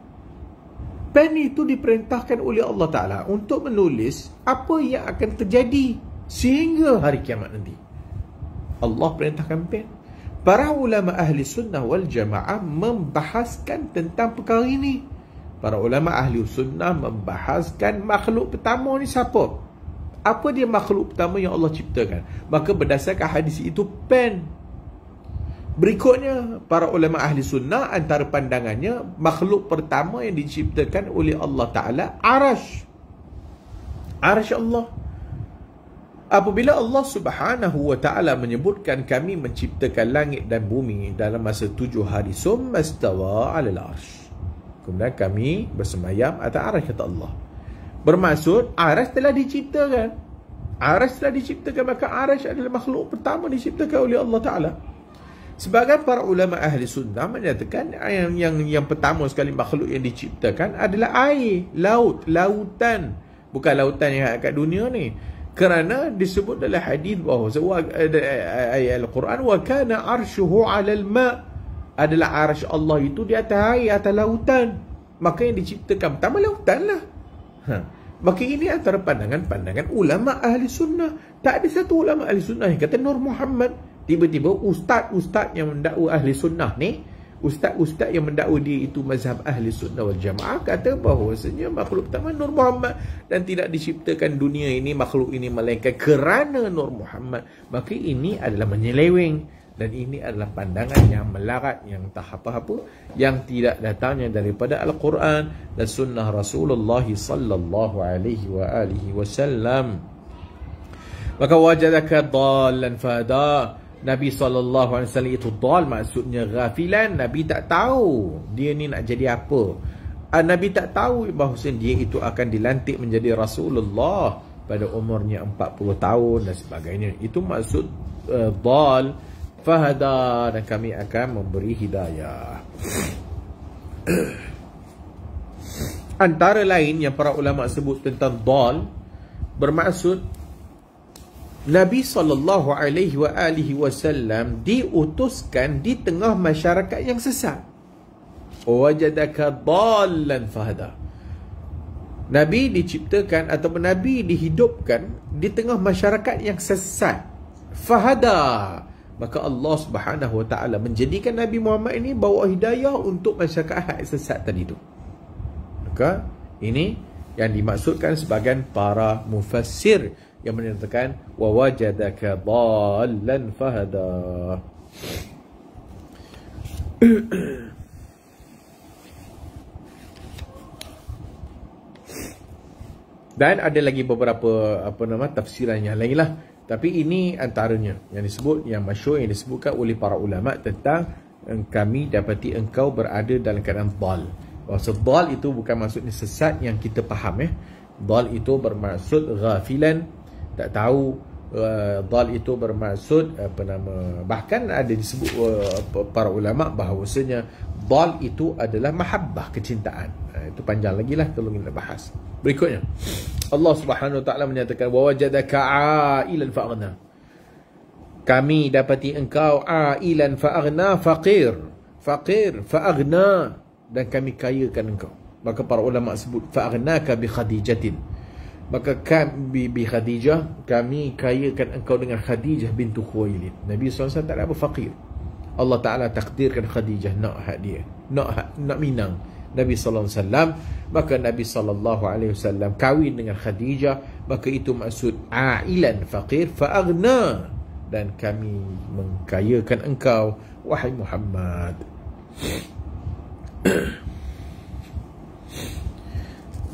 Pen itu diperintahkan oleh Allah Ta'ala untuk menulis apa yang akan terjadi sehingga hari kiamat nanti. Allah perintahkan pen. Para ulama ahli sunnah wal jamaah membahaskan tentang perkara ini. Para ulama ahli sunnah membahaskan makhluk pertama ni siapa? Apa dia makhluk pertama yang Allah ciptakan? Maka berdasarkan hadis itu pen. Berikutnya, para ulama ahli sunnah antara pandangannya, makhluk pertama yang diciptakan oleh Allah Ta'ala, arash. Arash Allah. Apabila Allah Subhanahu wa Ta'ala menyebutkan kami menciptakan langit dan bumi dalam masa tujuh hari, summa istawa 'alal arsh. Kemudian kami bersemayam atas arash, kata Allah. Bermaksud arash telah diciptakan. Arash telah diciptakan, maka arash adalah makhluk pertama diciptakan oleh Allah Ta'ala. Sebagai para ulama ahli sunnah menyatakan yang, yang yang pertama sekali makhluk yang diciptakan adalah air, laut, lautan. Bukan lautan yang kat dunia ni. Kerana disebut dalam hadis bahawa ayat Al-Quran, wa kana arshuhu 'alal ma', adalah arsh Allah itu di atas air, atas lautan. Maka yang diciptakan pertama lautan lah. Ha. Maka ini antara pandangan-pandangan ulama ahli sunnah. Tak ada satu ulama ahli sunnah yang kata Nur Muhammad. Tiba-tiba ustaz-ustaz yang mendakwa ahli sunnah ni, ustaz-ustaz yang mendakwa dia itu mazhab ahli sunnah wal jamaah, kata bahawasanya makhluk pertama Nur Muhammad dan tidak diciptakan dunia ini, makhluk ini melainkan kerana Nur Muhammad. Maka ini adalah menyeleweng dan ini adalah pandangan yang melarat, yang tak apa-apa, yang tidak datangnya daripada Al-Quran dan sunnah Rasulullah sallallahu alaihi wa alihi wasallam. Maka wajadaka dhallan fahada. Nabi sallallahu alaihi wasallam itu dhal, maksudnya ghafilan. Nabi tak tahu dia ni nak jadi apa. Nabi tak tahu bahawa dia itu akan dilantik menjadi Rasulullah pada umurnya empat puluh tahun dan sebagainya. Itu maksud uh, dhal fahada, dan kami akan memberi hidayah. Antara lain yang para ulama sebut tentang dhal, bermaksud Nabi sallallahu alaihi wa alihi wasallam diutuskan di tengah masyarakat yang sesat. Wajadaka dhallan fahada. Nabi diciptakan ataupun Nabi dihidupkan di tengah masyarakat yang sesat. Fahada. Maka Allah Subhanahu wa taala menjadikan Nabi Muhammad ini bawa hidayah untuk masyarakat yang sesat tadi itu. Maka ini yang dimaksudkan sebagian para mufassir yang menyatakan wa wajadaka dhallan fahada. Dan ada lagi beberapa apa nama tafsiran yang lain lah. Tapi ini antaranya yang disebut, yang masyhur, yang disebutkan oleh para ulama tentang kami dapati engkau berada dalam keadaan dhal. Bahawa dhal itu bukan maksudnya sesat yang kita faham ya. Dhal itu bermaksud ghafilan, tak tahu. uh, Dhal itu bermaksud apa nama, bahkan ada disebut uh, para ulama bahawasanya dhal itu adalah mahabbah, kecintaan. uh, Itu panjang lagi lah kalau kita bahas. Berikutnya Allah Subhanahu wa taala menyatakan wa wajadaka ailan fa'aghna. Kami dapati engkau ailan fa'aghna, faqir, faqir fa'aghna, dan kami kayakan engkau. Maka para ulama sebut fa'aghnaka bi Khadijatin. Maka kami bi Khadijah, kami kayakan engkau dengan Khadijah bintu Khuwailid. Nabi sallallahu alaihi wasallam tak ada apa, faqir. Allah Ta'ala takdirkan Khadijah nak hak dia, nak hak, nak minang Nabi sallallahu alaihi wasallam. Maka Nabi sallallahu alaihi wasallam kahwin dengan Khadijah. Maka itu maksud ailan faqir fa'aghna, dan kami mengkayakan engkau wahai Muhammad.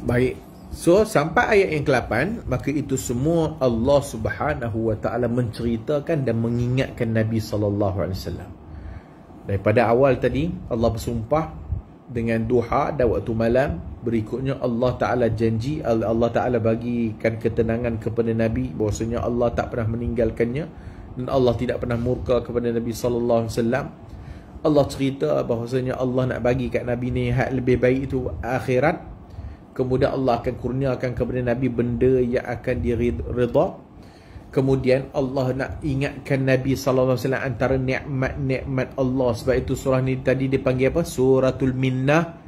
Baik. So sampai ayat yang ke lapan, maka itu semua Allah Subhanahu wa taala menceritakan dan mengingatkan Nabi sallallahu alaihi wasallam. Daripada awal tadi Allah bersumpah dengan duha dan waktu malam. Berikutnya Allah Taala janji, Allah Taala bagikan ketenangan kepada Nabi bahwasanya Allah tak pernah meninggalkannya dan Allah tidak pernah murka kepada Nabi sallallahu alaihi wasallam. Allah cerita bahwasanya Allah nak bagi kat Nabi ni hak lebih baik itu akhirat. Kemudian Allah akan kurniakan kepada Nabi benda yang akan diridha. Kemudian Allah nak ingatkan Nabi sallallahu alaihi wasallam antara nikmat-nikmat Allah. Sebab itu surah ni tadi dipanggil apa? Suratul Minnah,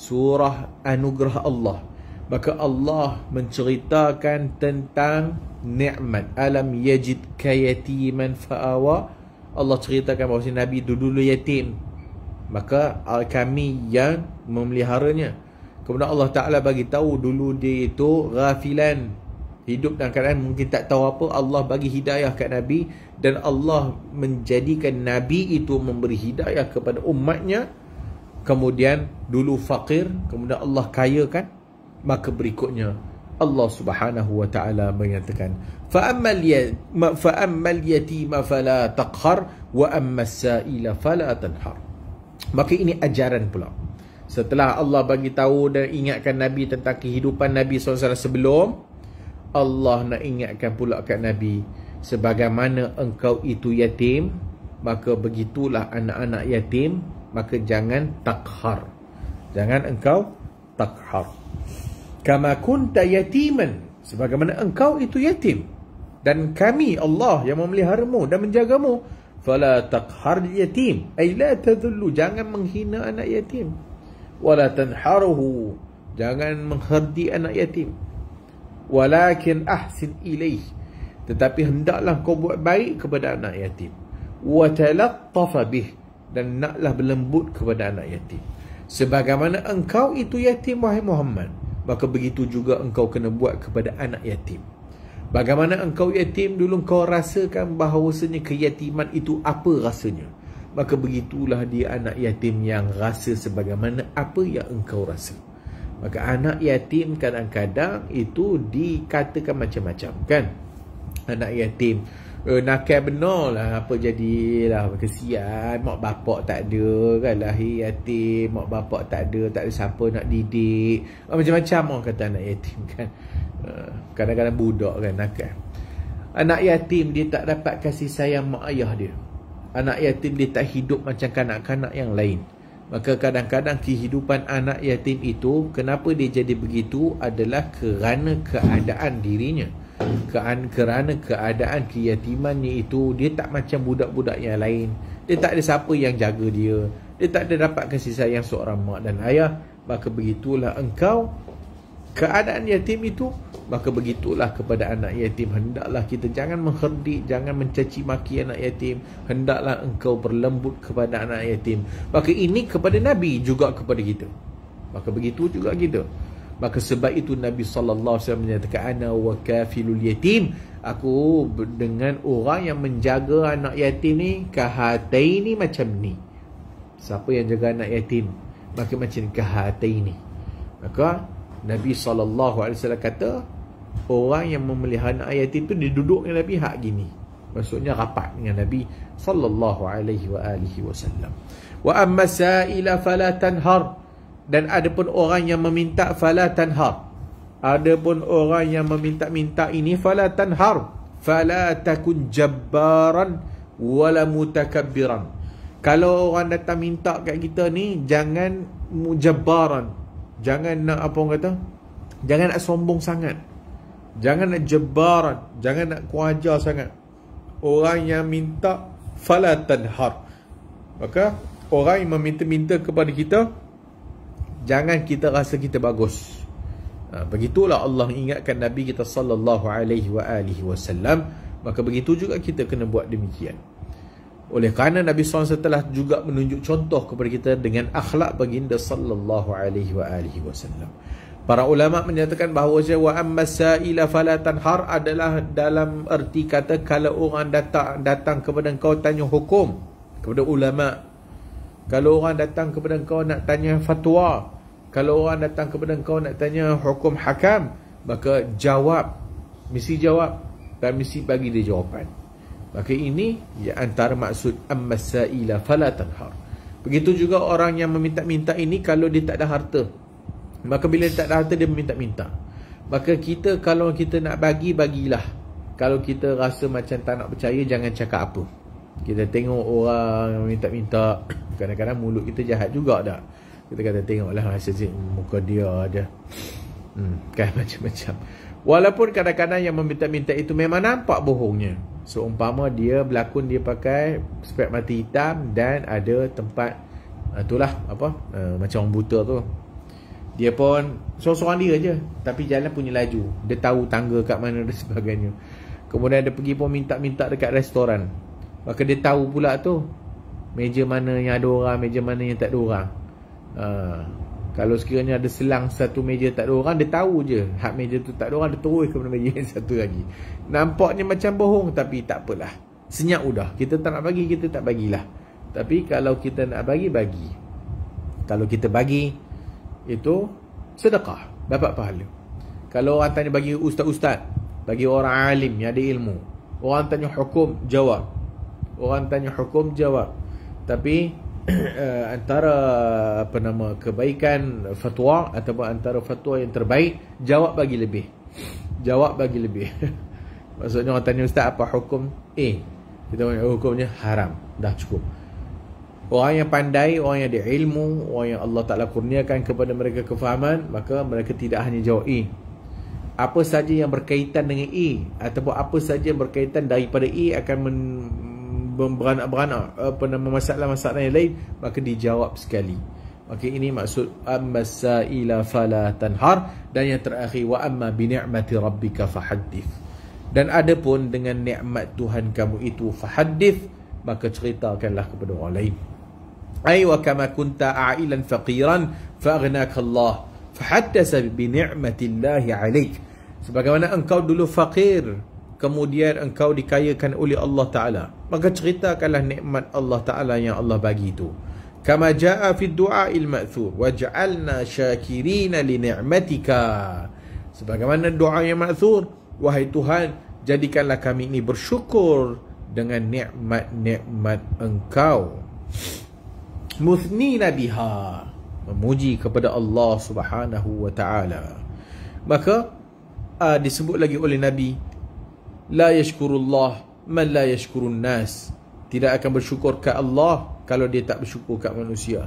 surah anugerah Allah. Maka Allah menceritakan tentang nikmat. Alam yajidka yatiman fa'awa. Allah ceritakan bahawa Nabi dulu-dulu yatim, maka kami yang memeliharanya. Kemudian Allah Ta'ala bagi tahu dulu dia itu ghafilan, hidup dalam keadaan mungkin tak tahu apa. Allah bagi hidayah kat Nabi, dan Allah menjadikan Nabi itu memberi hidayah kepada umatnya. Kemudian dulu fakir, kemudian Allah kayakan. Maka berikutnya Allah Subhanahu wa taala menyatakan, fa'ammal fa'ammal yatima fala taqhar wa ammas sa'ila fala tanhar. Maka ini ajaran pula. Setelah Allah bagi tahu dan ingatkan Nabi tentang kehidupan Nabi sallallahu alaihi wasallam sebelum, Allah nak ingatkan pula kat Nabi, sebagaimana engkau itu yatim, maka begitulah anak-anak yatim, maka jangan takhar. Jangan engkau takhar. Kama kunta yatiman, sebagaimana engkau itu yatim dan kami Allah yang memeliharamu dan menjagamu. Fala taqhar yatim, ay la tadhullu, jangan menghina anak yatim. Wala tanharuhu, jangan mengherdi anak yatim. Walakin ahsin ilaih, tetapi hendaklah kau buat baik kepada anak yatim. Wa talattafa bih, dan naklah berlembut kepada anak yatim. Sebagaimana engkau itu yatim wahai Muhammad, maka begitu juga engkau kena buat kepada anak yatim. Bagaimana engkau yatim dulu engkau rasakan bahawasanya keyatiman itu apa rasanya, maka begitulah dia anak yatim yang rasa sebagaimana apa yang engkau rasa. Maka anak yatim kadang-kadang itu dikatakan macam-macam kan. Anak yatim eh, nakal benar lah, apa jadilah, kesian mak bapak tak ada kan, lahir yatim, mak bapak tak ada, tak ada siapa nak didik, macam-macam orang kata anak yatim kan. Kadang-kadang budak kan nakal. Anak yatim dia tak dapat kasih sayang mak ayah dia. Anak yatim dia tak hidup macam kanak-kanak yang lain. Maka kadang-kadang kehidupan anak yatim itu, kenapa dia jadi begitu adalah kerana keadaan dirinya. Kerana keadaan keyatimannya itu, dia tak macam budak-budak yang lain. Dia tak ada siapa yang jaga dia. Dia tak ada dapat kasih sayang seorang mak dan ayah. Maka begitulah engkau keadaan yatim itu, maka begitulah kepada anak yatim. Hendaklah kita jangan mengherdik, jangan mencaci maki anak yatim. Hendaklah engkau berlembut kepada anak yatim. Maka ini kepada Nabi, juga kepada kita. Maka begitu juga kita. Maka sebab itu Nabi sallallahu alaihi wasallam menyatakan, ana wa kafilul yatim, aku dengan orang yang menjaga anak yatim ni kahataini, macam ni. Siapa yang jaga anak yatim, maka macam kahataini. Maka Nabi sallallahu alaihi wasallam kata, orang yang memelihara anak yatim tu dia duduk dengan Nabi hak gini. Maksudnya rapat dengan Nabi sallallahu alaihi wa alihi wasallam. Wa amma sa'ila fala tanhar, dan adapun orang yang meminta fala tanhar. Adapun orang yang meminta-minta ini fala tanhar, fala takun jabbaran wala mutakabbiran. Kalau orang datang minta kat kita ni, jangan mujabbaran, jangan nak apa orang kata, jangan nak sombong sangat, jangan nak jabbaran, jangan nak kuajar sangat. Orang yang minta fala tanhar, maka orang yang meminta-minta kepada kita, jangan kita rasa kita bagus. Ha, begitulah Allah ingatkan Nabi kita sallallahu alaihi wa alihi wasallam. Maka begitu juga kita kena buat demikian. Oleh kerana Nabi sallallahu alaihi wasallam telah juga menunjuk contoh kepada kita dengan akhlak baginda sallallahu alaihi wa alihi wasallam. Para ulama menyatakan bahawa wa amma sa'ila fala tanhar adalah dalam erti kata, kalau orang datang datang kepada engkau tanya hukum, kepada ulama. Kalau orang datang kepada engkau nak tanya fatwa, Kalau orang datang kepada engkau nak tanya hukum hakam, maka jawab, mesti jawab dan mesti bagi dia jawapan. Maka ini ya antara maksud ammasaila fala tanhar. Begitu juga orang yang meminta-minta ini, kalau dia tak ada harta, maka bila dia tak ada harta dia meminta-minta. Maka kita kalau kita nak bagi, bagilah. Kalau kita rasa macam tak nak percaya, jangan cakap apa. Kita tengok orang yang minta-minta, kadang-kadang mulut kita jahat juga tak. Kita kata tengoklah rasa muka dia aja. Hmm, kan macam-macam. Walaupun kadang-kadang yang meminta-minta itu memang nampak bohongnya. Seumpama dia berlakon dia pakai spek mata hitam dan ada tempat uh, itulah apa uh, macam orang buta tu. Dia pun seorang-seorang dia je, tapi jalan punya laju. Dia tahu tangga kat mana dan sebagainya. Kemudian dia pergi pun minta-minta dekat restoran. Maka dia tahu pula tu meja mana yang ada orang, meja mana yang tak ada orang. Uh, kalau sekiranya ada selang satu meja tak ada orang, dia tahu je hak meja tu tak ada orang, dia terus kepada meja yang satu lagi. Nampaknya macam bohong, tapi tak apalah, senyap udah. Kita tak nak bagi, kita tak bagilah. Tapi kalau kita nak bagi, bagi. Kalau kita bagi, itu sedekah, dapat pahala. Kalau orang tanya bagi ustaz-ustaz, bagi orang alim yang ada ilmu. Orang tanya hukum, jawab. Orang tanya hukum, jawab. Tapi Uh, antara apa nama kebaikan fatwa ataupun antara fatwa yang terbaik, jawab bagi lebih. Jawab bagi lebih. Maksudnya orang tanya ustaz apa hukum A, kita punya hukumnya haram, dah cukup. Orang yang pandai, orang yang ada ilmu, orang yang Allah Ta'ala kurniakan kepada mereka kefahaman, maka mereka tidak hanya jawab A. Apa saja yang berkaitan dengan A ataupun apa saja yang berkaitan daripada A akan men beranak-beranak apa nama masalah-masalah yang lain, maka dijawab sekali. Maka ini maksud ammasaila fala tanhar. Dan yang terakhir, wa amma bi ni'mati rabbika fahaddith. Dan adapun dengan nikmat Tuhan kamu itu, fahaddith, maka ceritakanlah kepada orang lain. Ay wa kama kunta a'ilan faqiran fa'aghnaka Allah fahaddasa bi ni'matillahi 'alaik. Sebagaimana engkau dulu fakir, kemudian engkau dikayakan oleh Allah Ta'ala, maka ceritakanlah nikmat Allah Ta'ala yang Allah bagi itu. Kama ja'a fi du'a'il ma'thur waj'alna syakirina li ni'matika. Sebagaimana doa yang ma'thur, wahai Tuhan, jadikanlah kami ini bersyukur dengan nikmat-nikmat engkau. Muthnina biha, memuji kepada Allah Subhanahu wa Ta'ala. Maka uh, disebut lagi oleh Nabi, la yashkurullah man la yashkurun nas. Tidak akan bersyukur ke Allah kalau dia tak bersyukur kat manusia.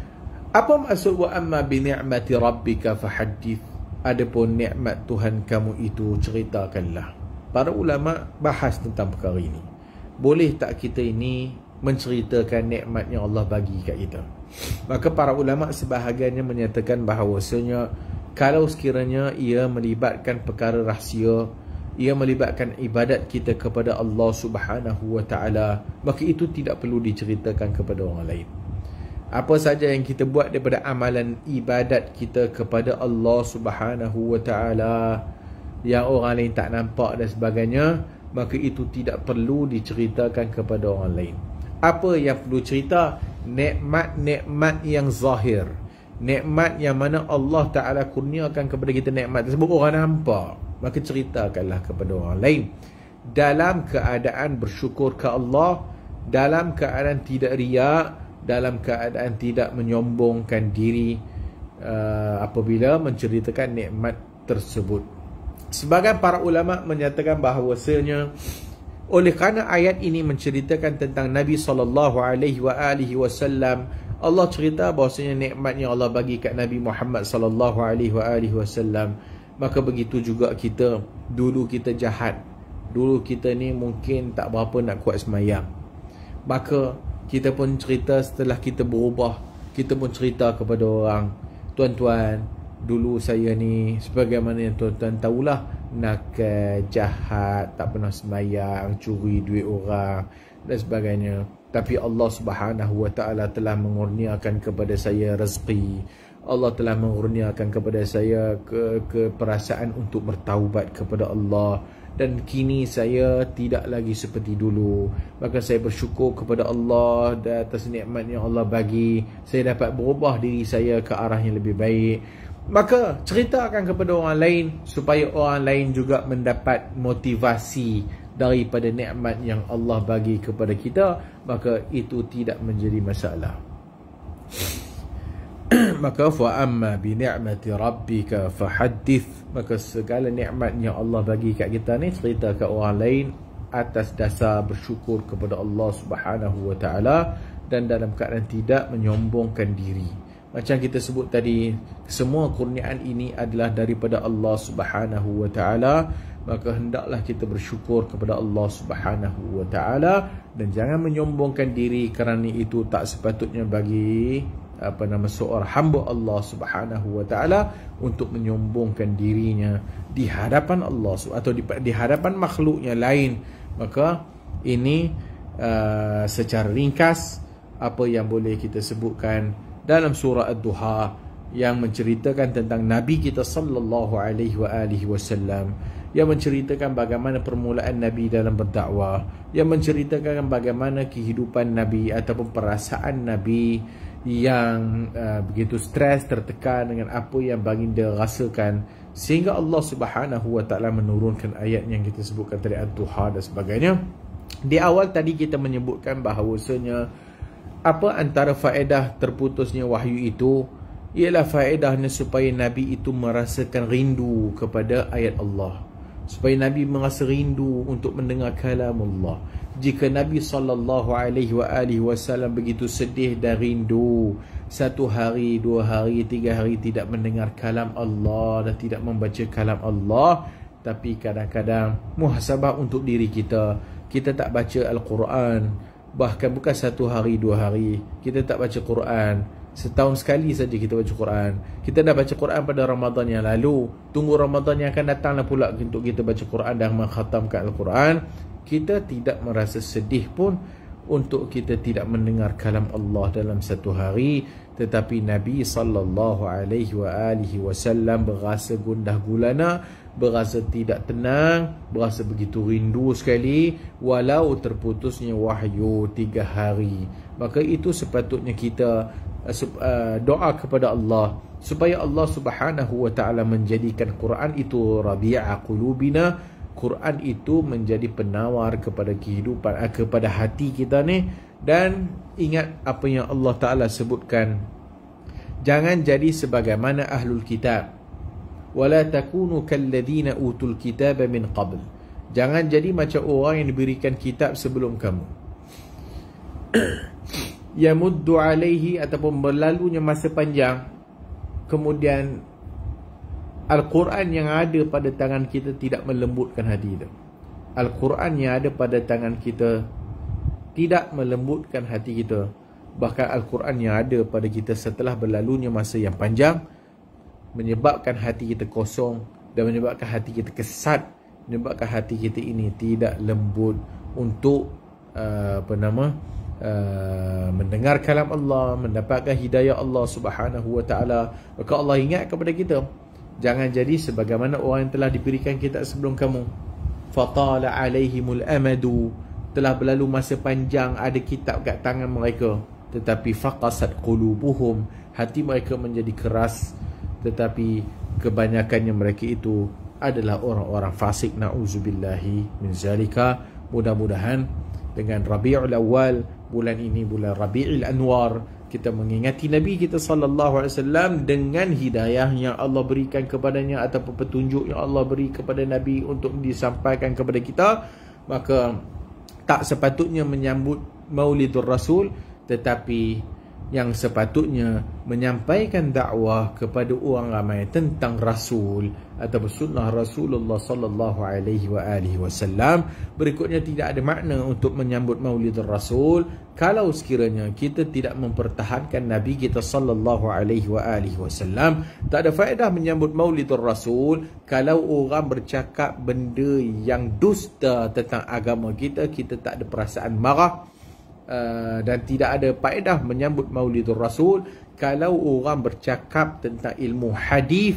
Apa maksud wa amma bi ni'mati rabbika fahaddith? Adapun nikmat Tuhan kamu itu ceritakanlah. Para ulama bahas tentang perkara ini. Boleh tak kita ini menceritakan nikmat yang Allah bagi kat kita? Maka para ulama sebahagiannya menyatakan bahawasanya kalau sekiranya ia melibatkan perkara rahsia, ia melibatkan ibadat kita kepada Allah Subhanahu wa Ta'ala, maka itu tidak perlu diceritakan kepada orang lain. Apa saja yang kita buat daripada amalan ibadat kita kepada Allah Subhanahu wa Ta'ala yang orang lain tak nampak dan sebagainya, maka itu tidak perlu diceritakan kepada orang lain. Apa yang perlu cerita? Nikmat-nikmat yang zahir, nikmat yang mana Allah Ta'ala kurniakan kepada kita nikmat tersebut orang nampak, maka ceritakanlah kepada orang lain dalam keadaan bersyukur ke Allah, dalam keadaan tidak riak, dalam keadaan tidak menyombongkan diri uh, apabila menceritakan nikmat tersebut. Sebagian para ulama menyatakan bahawasanya oleh kerana ayat ini menceritakan tentang Nabi sallallahu alaihi wasallam, Allah cerita bahawasanya nikmat yang Allah bagi kat Nabi Muhammad sallallahu alaihi wasallam, maka begitu juga kita. Dulu kita jahat, dulu kita ni mungkin tak berapa nak kuat semayang, maka kita pun cerita setelah kita berubah, kita pun cerita kepada orang, tuan-tuan, dulu saya ni sebagaimana yang tuan-tuan tahulah, nakal, jahat, tak pernah semayang, curi duit orang dan sebagainya. Tapi Allah Subhanahu wa Ta'ala telah mengurniakan kepada saya rezeki, Allah telah mengurniakan kepada saya ke, ke perasaan untuk bertaubat kepada Allah, dan kini saya tidak lagi seperti dulu. Maka saya bersyukur kepada Allah atas nikmat yang Allah bagi. Saya dapat berubah diri saya ke arah yang lebih baik. Maka ceritakan kepada orang lain supaya orang lain juga mendapat motivasi daripada nikmat yang Allah bagi kepada kita. Maka itu tidak menjadi masalah. Maka fa amma bi ni'mati rabbika fahaddith. Maka segala nikmat yang Allah bagi kat kita ni, cerita kat orang lain atas dasar bersyukur kepada Allah Subhanahu wa taala dan dalam keadaan tidak menyombongkan diri. Macam kita sebut tadi, semua kurniaan ini adalah daripada Allah Subhanahu wa taala. Maka hendaklah kita bersyukur kepada Allah Subhanahu wa taala dan jangan menyombongkan diri, kerana itu tak sepatutnya bagi apa nama seorang hamba Allah Subhanahu wa taala untuk menyombongkan dirinya di hadapan Allah atau di, di hadapan makhluknya lain. Maka ini uh, secara ringkas apa yang boleh kita sebutkan dalam surah Ad-Duha yang menceritakan tentang Nabi kita sallallahu alaihi wa alihi wasallam, yang menceritakan bagaimana permulaan Nabi dalam berdakwah, yang menceritakan bagaimana kehidupan Nabi ataupun perasaan Nabi yang uh, begitu stres, tertekan dengan apa yang baginda rasakan, sehingga Allah Subhanahu wa taala menurunkan ayat yang kita sebutkan tadi, Ad-Duha dan sebagainya. Di awal tadi kita menyebutkan bahawasanya apa antara faedah terputusnya wahyu itu ialah faedahnya supaya Nabi itu merasakan rindu kepada ayat Allah, supaya Nabi merasa rindu untuk mendengar kalam Allah. Jika Nabi sallallahu alaihi wa alihi wasallam begitu sedih dan rindu, satu hari, dua hari, tiga hari tidak mendengar kalam Allah dan tidak membaca kalam Allah, tapi kadang-kadang muhasabah untuk diri kita, kita tak baca Al-Quran, bahkan bukan satu hari, dua hari, kita tak baca Quran. Setahun sekali saja kita baca Quran. Kita dah baca Quran pada Ramadan yang lalu, tunggu Ramadan yang akan datanglah pula untuk kita baca Quran dan mengkhatamkan Al-Quran. Kita tidak merasa sedih pun untuk kita tidak mendengar kalam Allah dalam satu hari. Tetapi Nabi sallallahu alaihi wa alihi wasallam berasa gundah gulana, berasa tidak tenang, berasa begitu rindu sekali walau terputusnya wahyu tiga hari. Maka itu sepatutnya kita uh, doa kepada Allah supaya Allah Subhanahu wa taala menjadikan Quran itu rabi'a qulubina, Quran itu menjadi penawar kepada kehidupan, kepada hati kita ni. Dan ingat apa yang Allah Ta'ala sebutkan, jangan jadi sebagaimana ahlul kitab, wala takunu kalladhina utul kitaba min qabl. Jangan jadi macam orang yang diberikan kitab sebelum kamu. Yamuddu alaihi, ataupun berlalunya masa panjang, kemudian Al-Quran yang ada pada tangan kita tidak melembutkan hati kita. Al-Quran yang ada pada tangan kita tidak melembutkan hati kita. Bahkan Al-Quran yang ada pada kita setelah berlalunya masa yang panjang menyebabkan hati kita kosong dan menyebabkan hati kita kesat, menyebabkan hati kita ini tidak lembut untuk uh, apa nama uh, mendengar kalam Allah, mendapatkan hidayah Allah Subhanahu wa taala. Maka Allah ingat kepada kita, jangan jadi sebagaimana orang yang telah diberikan kitab sebelum kamu. Fatala alaihimul amadu, telah berlalu masa panjang ada kitab kat tangan mereka, tetapi faqasat qulubuhum, hati mereka menjadi keras. Tetapi kebanyakannya mereka itu adalah orang-orang fasik. Na'udzubillahi min zalika. Mudah-mudahan dengan Rabiul Awal, bulan ini bulan Rabiul Anwar, kita mengingati Nabi kita sallallahu alaihi wasallam dengan hidayah yang Allah berikan kepadanya ataupun petunjuk yang Allah beri kepada Nabi untuk disampaikan kepada kita. Maka tak sepatutnya menyambut Maulidur Rasul, tetapi yang sepatutnya menyampaikan dakwah kepada orang ramai tentang Rasul atau sunnah Rasulullah sallallahu alaihi wa alihi wasallam. Berikutnya, tidak ada makna untuk menyambut Maulidur Rasul kalau sekiranya kita tidak mempertahankan Nabi kita sallallahu alaihi wa alihi wasallam. Tak ada faedah menyambut Maulidur Rasul kalau orang bercakap benda yang dusta tentang agama kita, kita tak ada perasaan marah. Uh, dan tidak ada faedah menyambut Maulidur Rasul kalau orang bercakap tentang ilmu hadis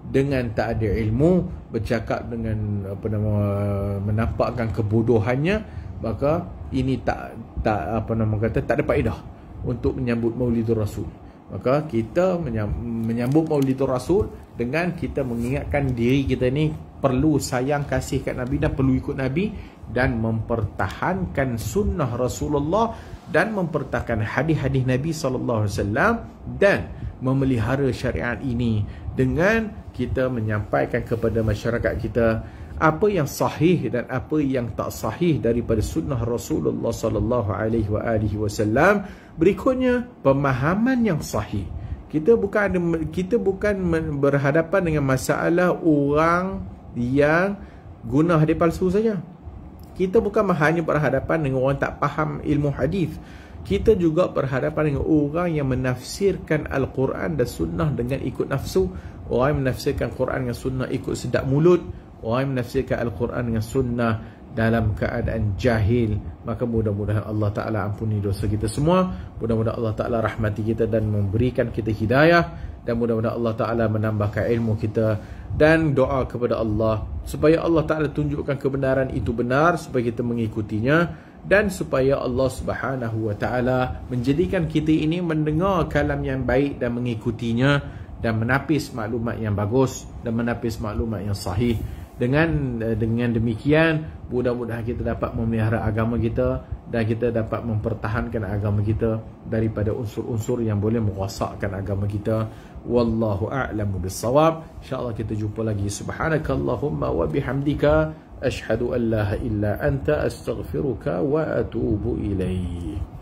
dengan tak ada ilmu, bercakap dengan apa nama menampakkan kebodohannya, maka ini tak tak apa nama kata tak ada faedah untuk menyambut Maulidur Rasul. Maka kita menyambut Maulidur Rasul dengan kita mengingatkan diri kita ni perlu sayang kasih kat Nabi dan perlu ikut Nabi dan mempertahankan sunnah Rasulullah dan mempertahankan hadis-hadis Nabi sallallahu alaihi wasallam dan memelihara syariat ini dengan kita menyampaikan kepada masyarakat kita apa yang sahih dan apa yang tak sahih daripada sunnah Rasulullah sallallahu alaihi wasallam. Berikutnya, pemahaman yang sahih. Kita bukan ada, kita bukan berhadapan dengan masalah orang yang guna hadis palsu saja. Kita bukan hanya berhadapan dengan orang tak faham ilmu hadis. Kita juga berhadapan dengan orang yang menafsirkan Al-Quran dan sunnah dengan ikut nafsu. Orang yang menafsirkan Quran dengan sunnah ikut sedap mulut. Orang yang menafsirkan Al-Quran dengan sunnah dalam keadaan jahil. Maka mudah-mudahan Allah Ta'ala ampuni dosa kita semua. Mudah-mudahan Allah Ta'ala rahmati kita dan memberikan kita hidayah. Dan mudah-mudahan Allah Ta'ala menambahkan ilmu kita. Dan doa kepada Allah supaya Allah Ta'ala tunjukkan kebenaran itu benar, supaya kita mengikutinya. Dan supaya Allah Subhanahu Wa Ta'ala menjadikan kita ini mendengar kalam yang baik dan mengikutinya, dan menapis maklumat yang bagus dan menapis maklumat yang sahih. Dengan dengan demikian, mudah-mudahan kita dapat memelihara agama kita dan kita dapat mempertahankan agama kita daripada unsur-unsur yang boleh merosakkan agama kita. Wallahu a'lamu bis-shawab. Insya-Allah kita jumpa lagi. Subhanakallahumma wa bihamdika asyhadu an la ilaha illa anta astaghfiruka wa atubu ilaik.